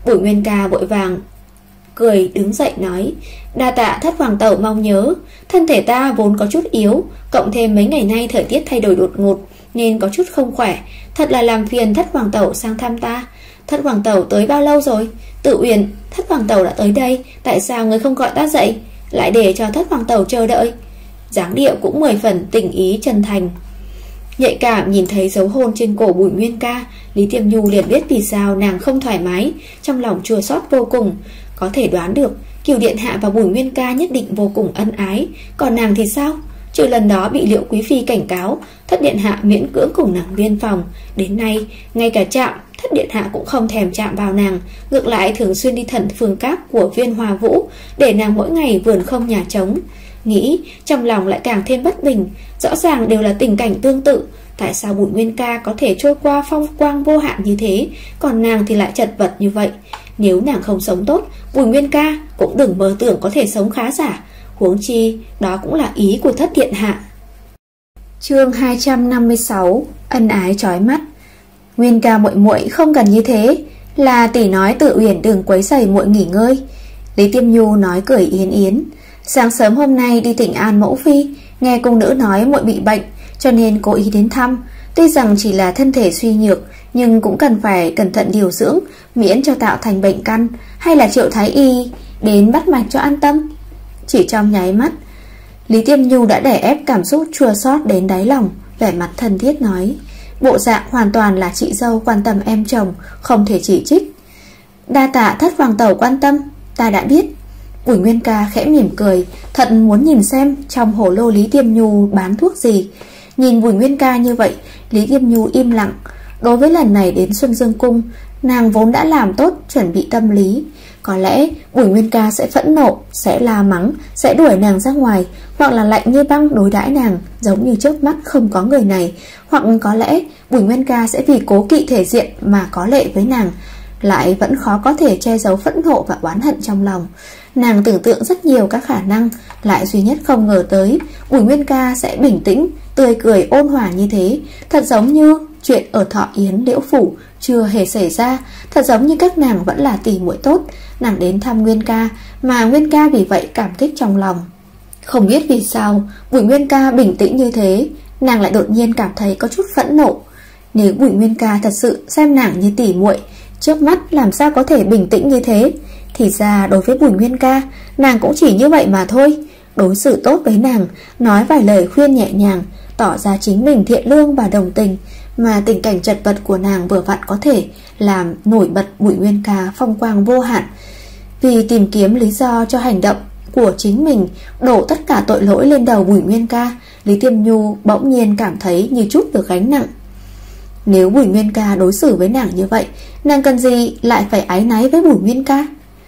[SPEAKER 1] Bùi Nguyên Ca vội vàng cười đứng dậy nói: "Đa tạ Thất hoàng tẩu mong nhớ, thân thể ta vốn có chút yếu, cộng thêm mấy ngày nay thời tiết thay đổi đột ngột nên có chút không khỏe, thật là làm phiền Thất hoàng tẩu sang thăm ta. Thất hoàng tẩu tới bao lâu rồi? Tự Uyển, Thất hoàng tẩu đã tới đây, tại sao người không gọi ta dậy, lại để cho Thất hoàng tẩu chờ đợi?" Dáng điệu cũng mười phần tình ý chân thành. Nhạy cảm nhìn thấy dấu hôn trên cổ Bùi Nguyên Ca, Lý Tiêm Nhu liền biết vì sao nàng không thoải mái, trong lòng chua xót vô cùng. Có thể đoán được Kiều điện hạ và Bùi Nguyên Ca nhất định vô cùng ân ái, còn nàng thì sao? Trừ lần đó bị Liễu quý phi cảnh cáo, Thất điện hạ miễn cưỡng cùng nàng viên phòng, đến nay ngay cả chạm Thất điện hạ cũng không thèm chạm vào nàng, ngược lại thường xuyên đi thần phương các của Viên Hòa Vũ, để nàng mỗi ngày vườn không nhà trống. Nghĩ trong lòng lại càng thêm bất bình, rõ ràng đều là tình cảnh tương tự, tại sao Bùi Nguyên Ca có thể trôi qua phong quang vô hạn như thế, còn nàng thì lại chật vật như vậy? Nếu nàng không sống tốt, Bùi Nguyên Ca cũng đừng mơ tưởng có thể sống khá giả, huống chi đó cũng là ý của Thất điện hạ. Chương hai trăm năm mươi sáu, ân ái chói mắt. Nguyên Ca muội muội không cần như thế, là tỷ nói Tự Uyển đừng quấy rầy muội nghỉ ngơi. Lý Tiêm Nhu nói cười yến yến. Sáng sớm hôm nay đi Thỉnh An mẫu phi, nghe cung nữ nói muội bị bệnh, cho nên cố ý đến thăm. Tuy rằng chỉ là thân thể suy nhược, nhưng cũng cần phải cẩn thận điều dưỡng, miễn cho tạo thành bệnh căn. Hay là triệu thái y đến bắt mạch cho an tâm? Chỉ trong nháy mắt, Lý Tiêm Nhu đã đè ép cảm xúc chua xót đến đáy lòng, vẻ mặt thân thiết nói, bộ dạng hoàn toàn là chị dâu quan tâm em chồng, không thể chỉ trích. Đa tạ Thất hoàng tẩu quan tâm, ta đã biết. Bùi Nguyên Ca khẽ mỉm cười, thật muốn nhìn xem trong hồ lô Lý Tiêm Nhu bán thuốc gì. Nhìn Bùi Nguyên Ca như vậy, Lý Tiêm Nhu im lặng. Đối với lần này đến Xuân Dương Cung, nàng vốn đã làm tốt chuẩn bị tâm lý. Có lẽ Bùi Nguyên Ca sẽ phẫn nộ, sẽ la mắng, sẽ đuổi nàng ra ngoài, hoặc là lạnh như băng đối đãi nàng, giống như trước mắt không có người này. Hoặc có lẽ Bùi Nguyên Ca sẽ vì cố kỵ thể diện mà có lệ với nàng, lại vẫn khó có thể che giấu phẫn nộ và oán hận trong lòng. Nàng tưởng tượng rất nhiều các khả năng, lại duy nhất không ngờ tới Bùi Nguyên Ca sẽ bình tĩnh, tươi cười ôn hòa như thế. Thật giống như chuyện ở Thọ Yến Liễu Phủ chưa hề xảy ra, thật giống như các nàng vẫn là tỷ muội tốt. Nàng đến thăm Nguyên Ca, mà Nguyên Ca vì vậy cảm kích trong lòng. Không biết vì sao Bùi Nguyên Ca bình tĩnh như thế, nàng lại đột nhiên cảm thấy có chút phẫn nộ. Nếu Bùi Nguyên Ca thật sự xem nàng như tỷ muội, trước mắt làm sao có thể bình tĩnh như thế? Thì ra đối với Bùi Nguyên Ca, nàng cũng chỉ như vậy mà thôi. Đối xử tốt với nàng, nói vài lời khuyên nhẹ nhàng, tỏ ra chính mình thiện lương và đồng tình, mà tình cảnh chật vật của nàng vừa vặn có thể làm nổi bật Bùi Nguyên Ca phong quang vô hạn. Vì tìm kiếm lý do cho hành động của chính mình, đổ tất cả tội lỗi lên đầu Bùi Nguyên Ca, Lý Tiêm Nhu bỗng nhiên cảm thấy như chút được gánh nặng. Nếu Bùi Nguyên Ca đối xử với nàng như vậy, nàng cần gì lại phải áy náy với Bùi Nguyên Ca?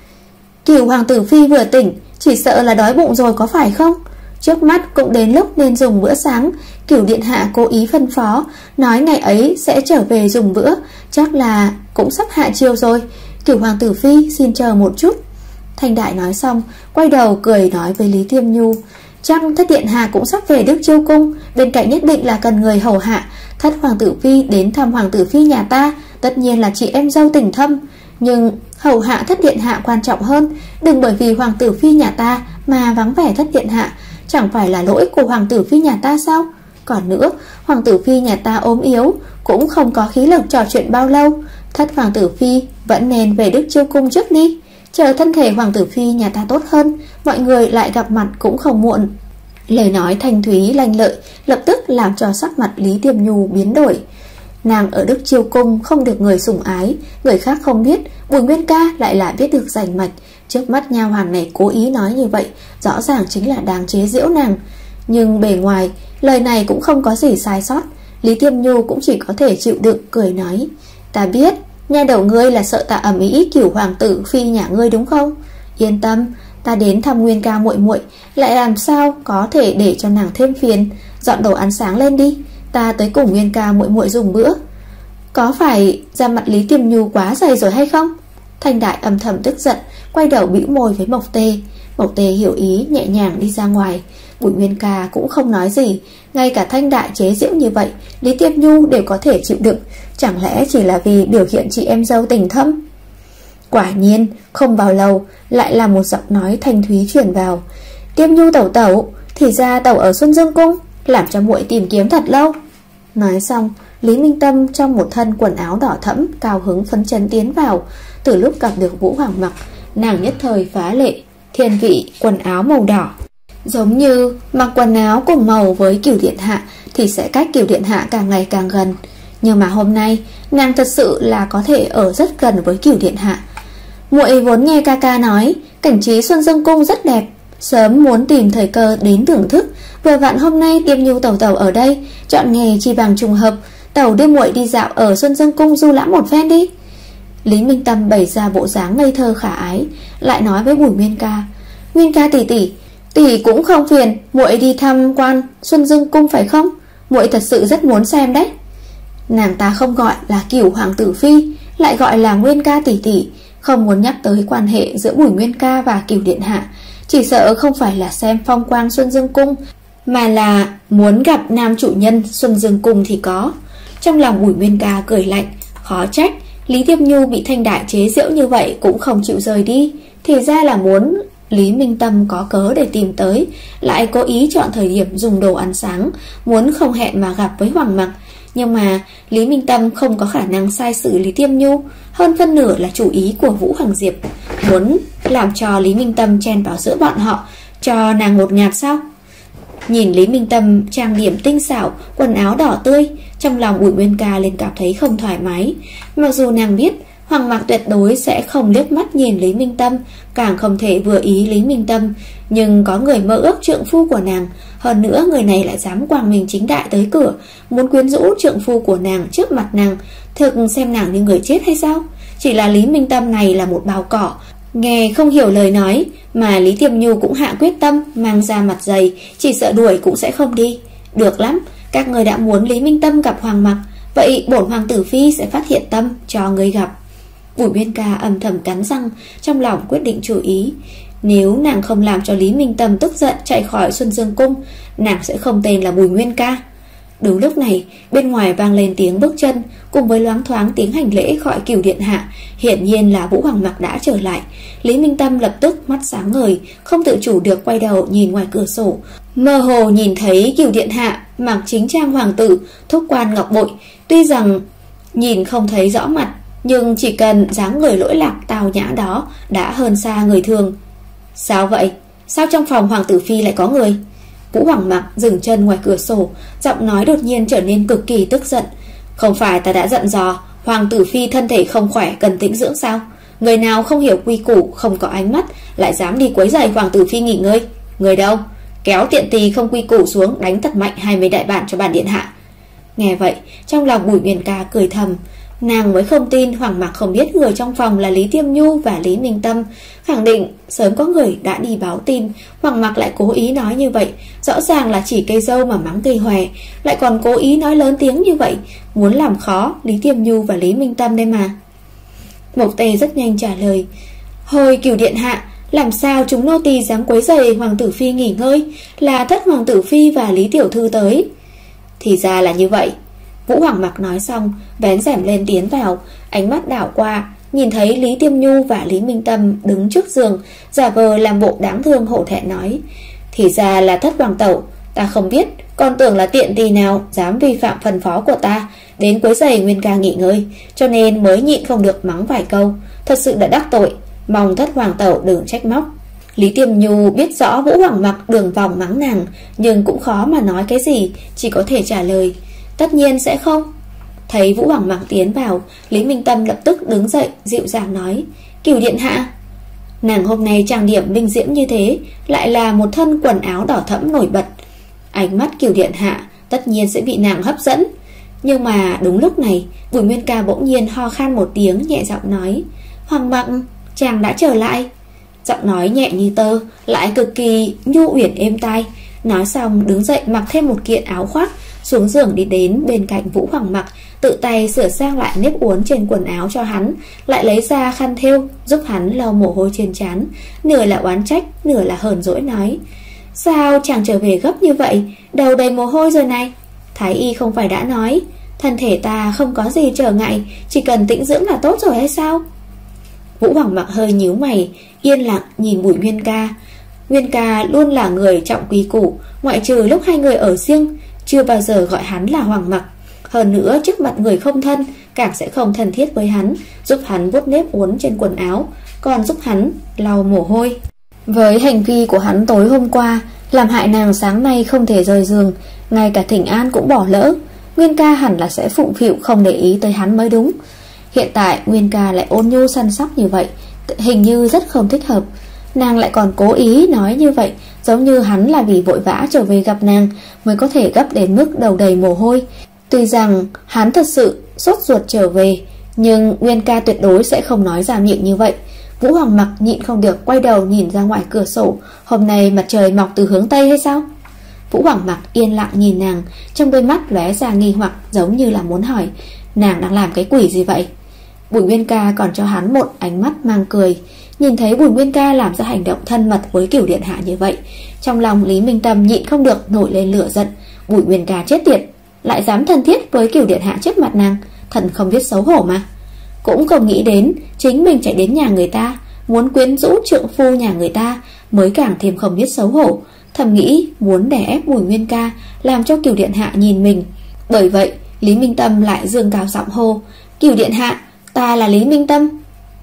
[SPEAKER 1] Cửu hoàng tử phi vừa tỉnh, chỉ sợ là đói bụng rồi có phải không? Trước mắt cũng đến lúc nên dùng bữa sáng. Cửu điện hạ cố ý phân phó, nói ngày ấy sẽ trở về dùng bữa, chắc là cũng sắp hạ chiều rồi. Cửu hoàng tử phi xin chờ một chút. Thanh Đại nói xong, quay đầu cười nói với Lý Tiêm Nhu, chắc Thất điện hạ cũng sắp về Đức Chiêu Cung, bên cạnh nhất định là cần người hầu hạ. Thất hoàng tử phi đến thăm hoàng tử phi nhà ta, tất nhiên là chị em dâu tình thâm, nhưng hầu hạ Thất điện hạ quan trọng hơn. Đừng bởi vì hoàng tử phi nhà ta mà vắng vẻ Thất điện hạ, chẳng phải là lỗi của hoàng tử phi nhà ta sao? Còn nữa, hoàng tử phi nhà ta ốm yếu, cũng không có khí lực trò chuyện bao lâu. Thất hoàng tử phi vẫn nên về Đức Chiêu Cung trước đi, chờ thân thể hoàng tử phi nhà ta tốt hơn, mọi người lại gặp mặt cũng không muộn. Lời nói thanh thúy lanh lợi, lập tức làm cho sắc mặt Lý Tiêm Nhu biến đổi. Nàng ở Đức Chiêu Cung không được người sủng ái, người khác không biết, Bùi Nguyên Ca lại là biết được rành mạch. Trước mắt nha hoàn này cố ý nói như vậy, rõ ràng chính là đang chế giễu nàng. Nhưng bề ngoài, lời này cũng không có gì sai sót. Lý Tiêm Nhu cũng chỉ có thể chịu đựng cười nói, ta biết, nha đầu ngươi là sợ ta ầm ĩ Cửu hoàng tử phi nhà ngươi đúng không? Yên tâm, ta đến thăm Nguyên Ca muội muội, lại làm sao có thể để cho nàng thêm phiền. Dọn đồ ăn sáng lên đi, ta tới cùng Nguyên Ca muội muội dùng bữa. Có phải da mặt Lý Tiêm Nhu quá dày rồi hay không? Thanh Đại âm thầm tức giận, quay đầu bĩu môi với Mộc Tê. Mộc Tê hiểu ý, nhẹ nhàng đi ra ngoài. Bùi Nguyên Ca cũng không nói gì, ngay cả Thanh Đại chế giễu như vậy, Lý Tiêm Nhu đều có thể chịu đựng. Chẳng lẽ chỉ là vì biểu hiện chị em dâu tình thâm?
[SPEAKER 2] Quả nhiên, không bao lâu lại là một giọng nói thanh thúy truyền vào. Tiêm Nhu tẩu tẩu, thì ra tẩu ở Xuân Dương Cung, làm cho muội tìm kiếm thật lâu. Nói xong, Lý Minh Tâm trong một thân quần áo đỏ thẫm cao hứng phấn chấn tiến vào. Từ lúc gặp được Vũ Hoàng mặc, nàng nhất thời phá lệ, thiên vị quần áo màu đỏ. Giống như mặc quần áo cùng màu với Cửu Điện Hạ thì sẽ cách Cửu Điện Hạ càng ngày càng gần. Nhưng mà hôm nay nàng thật sự là có thể ở rất gần với Cửu Điện Hạ. Muội vốn nghe ca ca nói cảnh trí Xuân Dương Cung rất đẹp, sớm muốn tìm thời cơ đến thưởng thức. Vừa vặn hôm nay Tiêm Nhu tẩu tẩu ở đây, chọn nghề chi bằng trùng hợp, tẩu đưa muội đi dạo ở Xuân Dương Cung du lãm một phen đi. Lý Minh Tâm bày ra bộ dáng ngây thơ khả ái, lại nói với Bùi Nguyên Ca, Nguyên ca tỷ tỷ, tỷ cũng không phiền muội đi tham quan Xuân Dương Cung phải không? Muội thật sự rất muốn xem đấy. Nàng ta không gọi là Cửu Hoàng tử phi, lại gọi là Nguyên ca tỷ tỷ, không muốn nhắc tới quan hệ giữa Bùi Nguyên Ca và Cửu Điện Hạ. Chỉ sợ không phải là xem phong quang Xuân Dương Cung, mà là muốn gặp nam chủ nhân Xuân Dương Cung thì có. Trong lòng Bùi Nguyên Ca cười lạnh, khó trách Lý Tiêm Nhu bị Thanh Đại chế giễu như vậy cũng không chịu rời đi, thì ra là muốn Lý Minh Tâm có cớ để tìm tới, lại cố ý chọn thời điểm dùng đồ ăn sáng, muốn không hẹn mà gặp với Hoàng Mặc. Nhưng mà Lý Minh Tâm không có khả năng sai xử Lý Tiêm Nhu, hơn phân nửa là chủ ý của Vũ Hoàng Diệp, muốn làm cho Lý Minh Tâm chen vào giữa bọn họ, cho nàng ngột ngạt sao? Nhìn Lý Minh Tâm trang điểm tinh xảo, quần áo đỏ tươi, trong lòng Bùi Nguyên Ca liền cảm thấy không thoải mái. Mặc dù nàng biết Hoàng Mạc tuyệt đối sẽ không liếc mắt nhìn Lý Minh Tâm, càng không thể vừa ý Lý Minh Tâm, nhưng có người mơ ước trượng phu của nàng, hơn nữa người này lại dám quang minh chính đại tới cửa, muốn quyến rũ trượng phu của nàng trước mặt nàng, thực xem nàng như người chết hay sao? Chỉ là Lý Minh Tâm này là một bào cỏ, nghe không hiểu lời nói, mà Lý Tiêm Nhu cũng hạ quyết tâm mang ra mặt dày, chỉ sợ đuổi cũng sẽ không đi. Được lắm, các người đã muốn Lý Minh Tâm gặp Hoàng Mạc, vậy bổn hoàng tử phi sẽ phát hiện tâm cho người gặp. Bùi Nguyên Ca âm thầm cắn răng, trong lòng quyết định chủ ý. Nếu nàng không làm cho Lý Minh Tâm tức giận chạy khỏi Xuân Dương Cung, nàng sẽ không tên là Bùi Nguyên Ca. Đúng lúc này, bên ngoài vang lên tiếng bước chân, cùng với loáng thoáng tiếng hành lễ gọi Cửu Điện Hạ. Hiển nhiên là Vũ Hoàng Mạc đã trở lại. Lý Minh Tâm lập tức mắt sáng ngời, không tự chủ được quay đầu nhìn ngoài cửa sổ, mơ hồ nhìn thấy Cửu Điện Hạ mặc chính trang hoàng tử, thúc quan ngọc bội. Tuy rằng nhìn không thấy rõ mặt, nhưng chỉ cần dáng người lỗi lạc tào nhã đó đã hơn xa người thường. Sao vậy? Sao trong phòng hoàng tử phi lại có người? Vũ Hoàng Mạc dừng chân ngoài cửa sổ, giọng nói đột nhiên trở nên cực kỳ tức giận. Không phải ta đã dặn dò hoàng tử phi thân thể không khỏe cần tĩnh dưỡng sao? Người nào không hiểu quy củ, không có ánh mắt, lại dám đi quấy rầy hoàng tử phi nghỉ ngơi? Người đâu? Kéo tiện tỳ không quy củ xuống, đánh thật mạnh hai mươi đại bản cho bản điện hạ. Nghe vậy, trong lòng Bùi Nguyên Ca cười thầm. Nàng mới không tin Hoàng Mạc không biết người trong phòng là Lý Tiêm Nhu và Lý Minh Tâm, khẳng định sớm có người đã đi báo tin. Hoàng Mạc lại cố ý nói như vậy, rõ ràng là chỉ cây dâu mà mắng cây hòe, lại còn cố ý nói lớn tiếng như vậy, muốn làm khó Lý Tiêm Nhu và Lý Minh Tâm đây mà. Mộc Tề rất nhanh trả lời, hồi Cửu Điện Hạ, làm sao chúng nô tỳ dám quấy rầy hoàng tử phi nghỉ ngơi, là thất hoàng tử phi và Lý tiểu thư tới. Thì ra là như vậy. Vũ Hoàng Mạc nói xong, vén rèm lên tiến vào, ánh mắt đảo qua, nhìn thấy Lý Tiêm Nhu và Lý Minh Tâm đứng trước giường, giả vờ làm bộ đáng thương hổ thẹn nói, thì ra là thất hoàng tẩu, ta không biết, còn tưởng là tiện tỳ nào dám vi phạm phân phó của ta, đến quấy rầy Nguyên ca nghỉ ngơi, cho nên mới nhịn không được mắng vài câu, thật sự đã đắc tội, mong thất hoàng tẩu đừng trách móc. Lý Tiêm Nhu biết rõ Vũ Hoàng Mạc đường vòng mắng nàng, nhưng cũng khó mà nói cái gì, chỉ có thể trả lời, tất nhiên sẽ không. Thấy Vũ Hoàng Mạc tiến vào, Lý Minh Tâm lập tức đứng dậy, dịu dàng nói, Cửu Điện Hạ. Nàng hôm nay trang điểm minh diễm như thế, lại là một thân quần áo đỏ thẫm nổi bật, ánh mắt Cửu Điện Hạ tất nhiên sẽ bị nàng hấp dẫn. Nhưng mà đúng lúc này, Bùi Nguyên Ca bỗng nhiên ho khan một tiếng, nhẹ giọng nói, Hoàng Mạc, chàng đã trở lại. Giọng nói nhẹ như tơ, lại cực kỳ nhu uyển êm tai. Nói xong đứng dậy mặc thêm một kiện áo khoác, xuống giường đi đến bên cạnh Vũ Hoàng Mạc, tự tay sửa sang lại nếp uốn trên quần áo cho hắn, lại lấy ra khăn thêu giúp hắn lau mồ hôi trên trán, nửa là oán trách, nửa là hờn dỗi nói, sao chàng trở về gấp như vậy, đầu đầy mồ hôi rồi này. Thái y không phải đã nói thân thể ta không có gì trở ngại, chỉ cần tĩnh dưỡng là tốt rồi hay sao? Vũ Hoàng Mặc hơi nhíu mày, yên lặng nhìn Bùi Nguyên Ca. Nguyên Ca luôn là người trọng quý củ, ngoại trừ lúc hai người ở riêng, chưa bao giờ gọi hắn là Hoàng Mặc. Hơn nữa trước mặt người không thân, càng sẽ không thân thiết với hắn, giúp hắn vuốt nếp uốn trên quần áo, còn giúp hắn lau mồ hôi. Với hành vi của hắn tối hôm qua, làm hại nàng sáng nay không thể rời giường, ngay cả thỉnh an cũng bỏ lỡ. Nguyên Ca hẳn là sẽ phụng phịu không để ý tới hắn mới đúng. Hiện tại Nguyên Ca lại ôn nhu săn sóc như vậy, hình như rất không thích hợp. Nàng lại còn cố ý nói như vậy, giống như hắn là vì vội vã trở về gặp nàng mới có thể gấp đến mức đầu đầy mồ hôi. Tuy rằng hắn thật sự sốt ruột trở về, nhưng Nguyên Ca tuyệt đối sẽ không nói ra miệng như vậy. Vũ Hoàng Mặc nhịn không được quay đầu nhìn ra ngoài cửa sổ. Hôm nay mặt trời mọc từ hướng Tây hay sao? Vũ Hoàng Mặc yên lặng nhìn nàng, trong đôi mắt lóe ra nghi hoặc, giống như là muốn hỏi nàng đang làm cái quỷ gì vậy. Bùi Nguyên Ca còn cho hắn một ánh mắt mang cười. Nhìn thấy Bùi Nguyên Ca làm ra hành động thân mật với Cửu Điện Hạ như vậy, trong lòng Lý Minh Tâm nhịn không được nổi lên lửa giận. Bùi Nguyên Ca chết tiệt, lại dám thân thiết với Cửu Điện Hạ trước mặt nàng, thần không biết xấu hổ mà. Cũng không nghĩ đến chính mình chạy đến nhà người ta, muốn quyến rũ trượng phu nhà người ta, mới càng thêm không biết xấu hổ. Thầm nghĩ muốn đè ép Bùi Nguyên Ca, làm cho Cửu Điện Hạ nhìn mình. Bởi vậy Lý Minh Tâm lại dương cao giọng hô: Cửu Điện Hạ, ta là Lý Minh Tâm.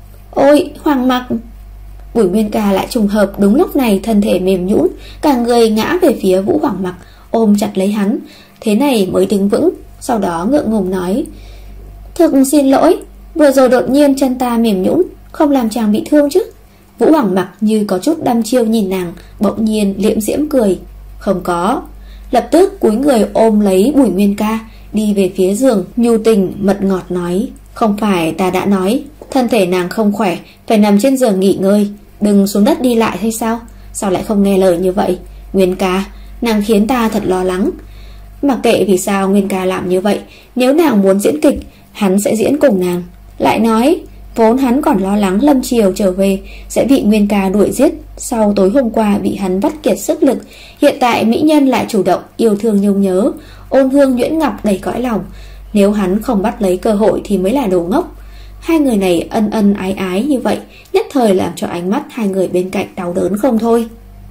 [SPEAKER 2] Ôi Hoàng Mặc! Bùi Nguyên Ca lại trùng hợp đúng lúc này thân thể mềm nhũn, cả người ngã về phía Vũ Hoàng Mặc, ôm chặt lấy hắn, thế này mới đứng vững. Sau đó ngượng ngùng nói: Thực xin lỗi, vừa rồi đột nhiên chân ta mềm nhũn, không làm chàng bị thương chứ? Vũ Hoàng Mặc như có chút đăm chiêu nhìn nàng, bỗng nhiên liễm diễm cười: Không có. Lập tức cúi người ôm lấy Bùi Nguyên Ca, đi về phía giường, nhu tình mật ngọt nói: Không phải ta đã nói thân thể nàng không khỏe, phải nằm trên giường nghỉ ngơi, đừng xuống đất đi lại hay sao? Sao lại không nghe lời như vậy? Nguyên Ca, nàng khiến ta thật lo lắng. Mặc kệ vì sao Nguyên Ca làm như vậy, nếu nàng muốn diễn kịch, hắn sẽ diễn cùng nàng. Lại nói vốn hắn còn lo lắng Lâm Triều trở về sẽ bị Nguyên Ca đuổi giết, sau tối hôm qua bị hắn vắt kiệt sức lực. Hiện tại mỹ nhân lại chủ động yêu thương nhung nhớ, ôn hương nhuyễn ngọc đầy cõi lòng. Nếu hắn không bắt lấy cơ hội thì mới là đồ ngốc. Hai người này ân ân ái ái như vậy, nhất thời làm cho ánh mắt hai người bên cạnh đau đớn không thôi.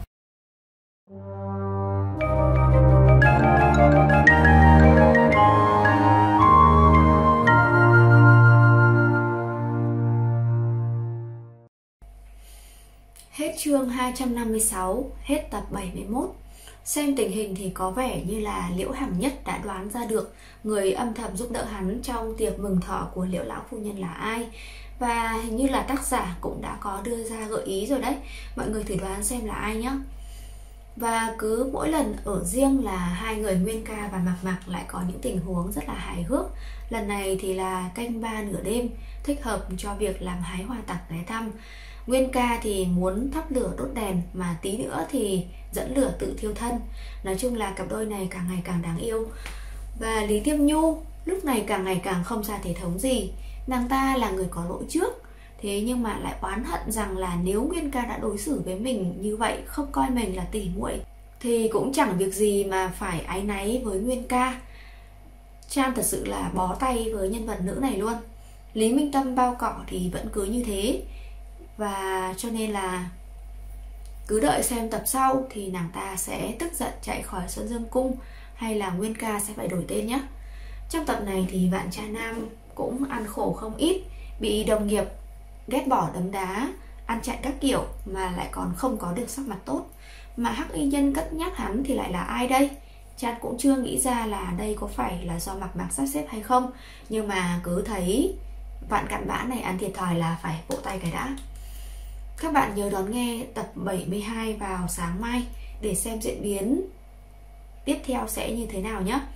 [SPEAKER 2] Hết chương hai trăm năm mươi sáu, hết tập bảy mươi mốt. Xem tình hình thì có vẻ như là Liễu Hằng Nhất đã đoán ra được người âm thầm giúp đỡ hắn trong tiệc mừng thọ của Liễu lão phu nhân là ai. Và hình như là tác giả cũng đã có đưa ra gợi ý rồi đấy. Mọi người thử đoán xem là ai nhé. Và cứ mỗi lần ở riêng là hai người Nguyên Ca và Mạc Mạc lại có những tình huống rất là hài hước. Lần này thì là canh ba nửa đêm, thích hợp cho việc làm hái hoa tặc ghé thăm. Nguyên Ca thì muốn thắp lửa đốt đèn, mà tí nữa thì dẫn lửa tự thiêu thân. Nói chung là cặp đôi này càng ngày càng đáng yêu. Và Lý Tiêm Nhu lúc này càng ngày càng không ra thể thống gì. Nàng ta là người có lỗi trước, thế nhưng mà lại oán hận rằng là nếu Nguyên Ca đã đối xử với mình như vậy, không coi mình là tỉ muội, thì cũng chẳng việc gì mà phải áy náy với Nguyên Ca. Chan thật sự là bó tay với nhân vật nữ này luôn. Lý Minh Tâm bao cỏ thì vẫn cứ như thế. Và cho nên là cứ đợi xem tập sau thì nàng ta sẽ tức giận chạy khỏi Xuân Dương Cung, hay là Nguyên Ca sẽ phải đổi tên nhé. Trong tập này thì Vạn Cha Nam cũng ăn khổ không ít, bị đồng nghiệp ghét bỏ đấm đá, ăn chặn các kiểu mà lại còn không có được sắc mặt tốt. Mà Hắc Y Nhân cất nhắc hắn thì lại là ai đây? Chan cũng chưa nghĩ ra là đây có phải là do Mạc Mạc sắp xếp hay không. Nhưng mà cứ thấy Vạn cặn bã này ăn thiệt thòi là phải vỗ tay cái đã. Các bạn nhớ đón nghe tập bảy mươi hai vào sáng mai để xem diễn biến tiếp theo sẽ như thế nào nhé.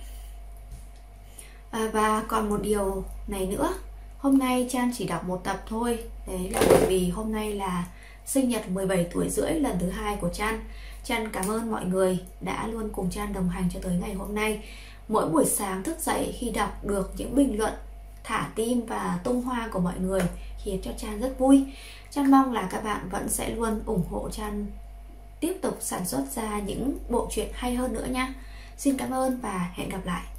[SPEAKER 2] À, và còn một điều này nữa, hôm nay Chan chỉ đọc một tập thôi. Đấy là bởi vì hôm nay là sinh nhật mười bảy tuổi rưỡi lần thứ hai của Chan. Chan cảm ơn mọi người đã luôn cùng Chan đồng hành cho tới ngày hôm nay. Mỗi buổi sáng thức dậy khi đọc được những bình luận thả tim và tung hoa của mọi người khiến cho Chan rất vui. Chan mong là các bạn vẫn sẽ luôn ủng hộ Chan tiếp tục sản xuất ra những bộ truyện hay hơn nữa nha. Xin cảm ơn và hẹn gặp lại.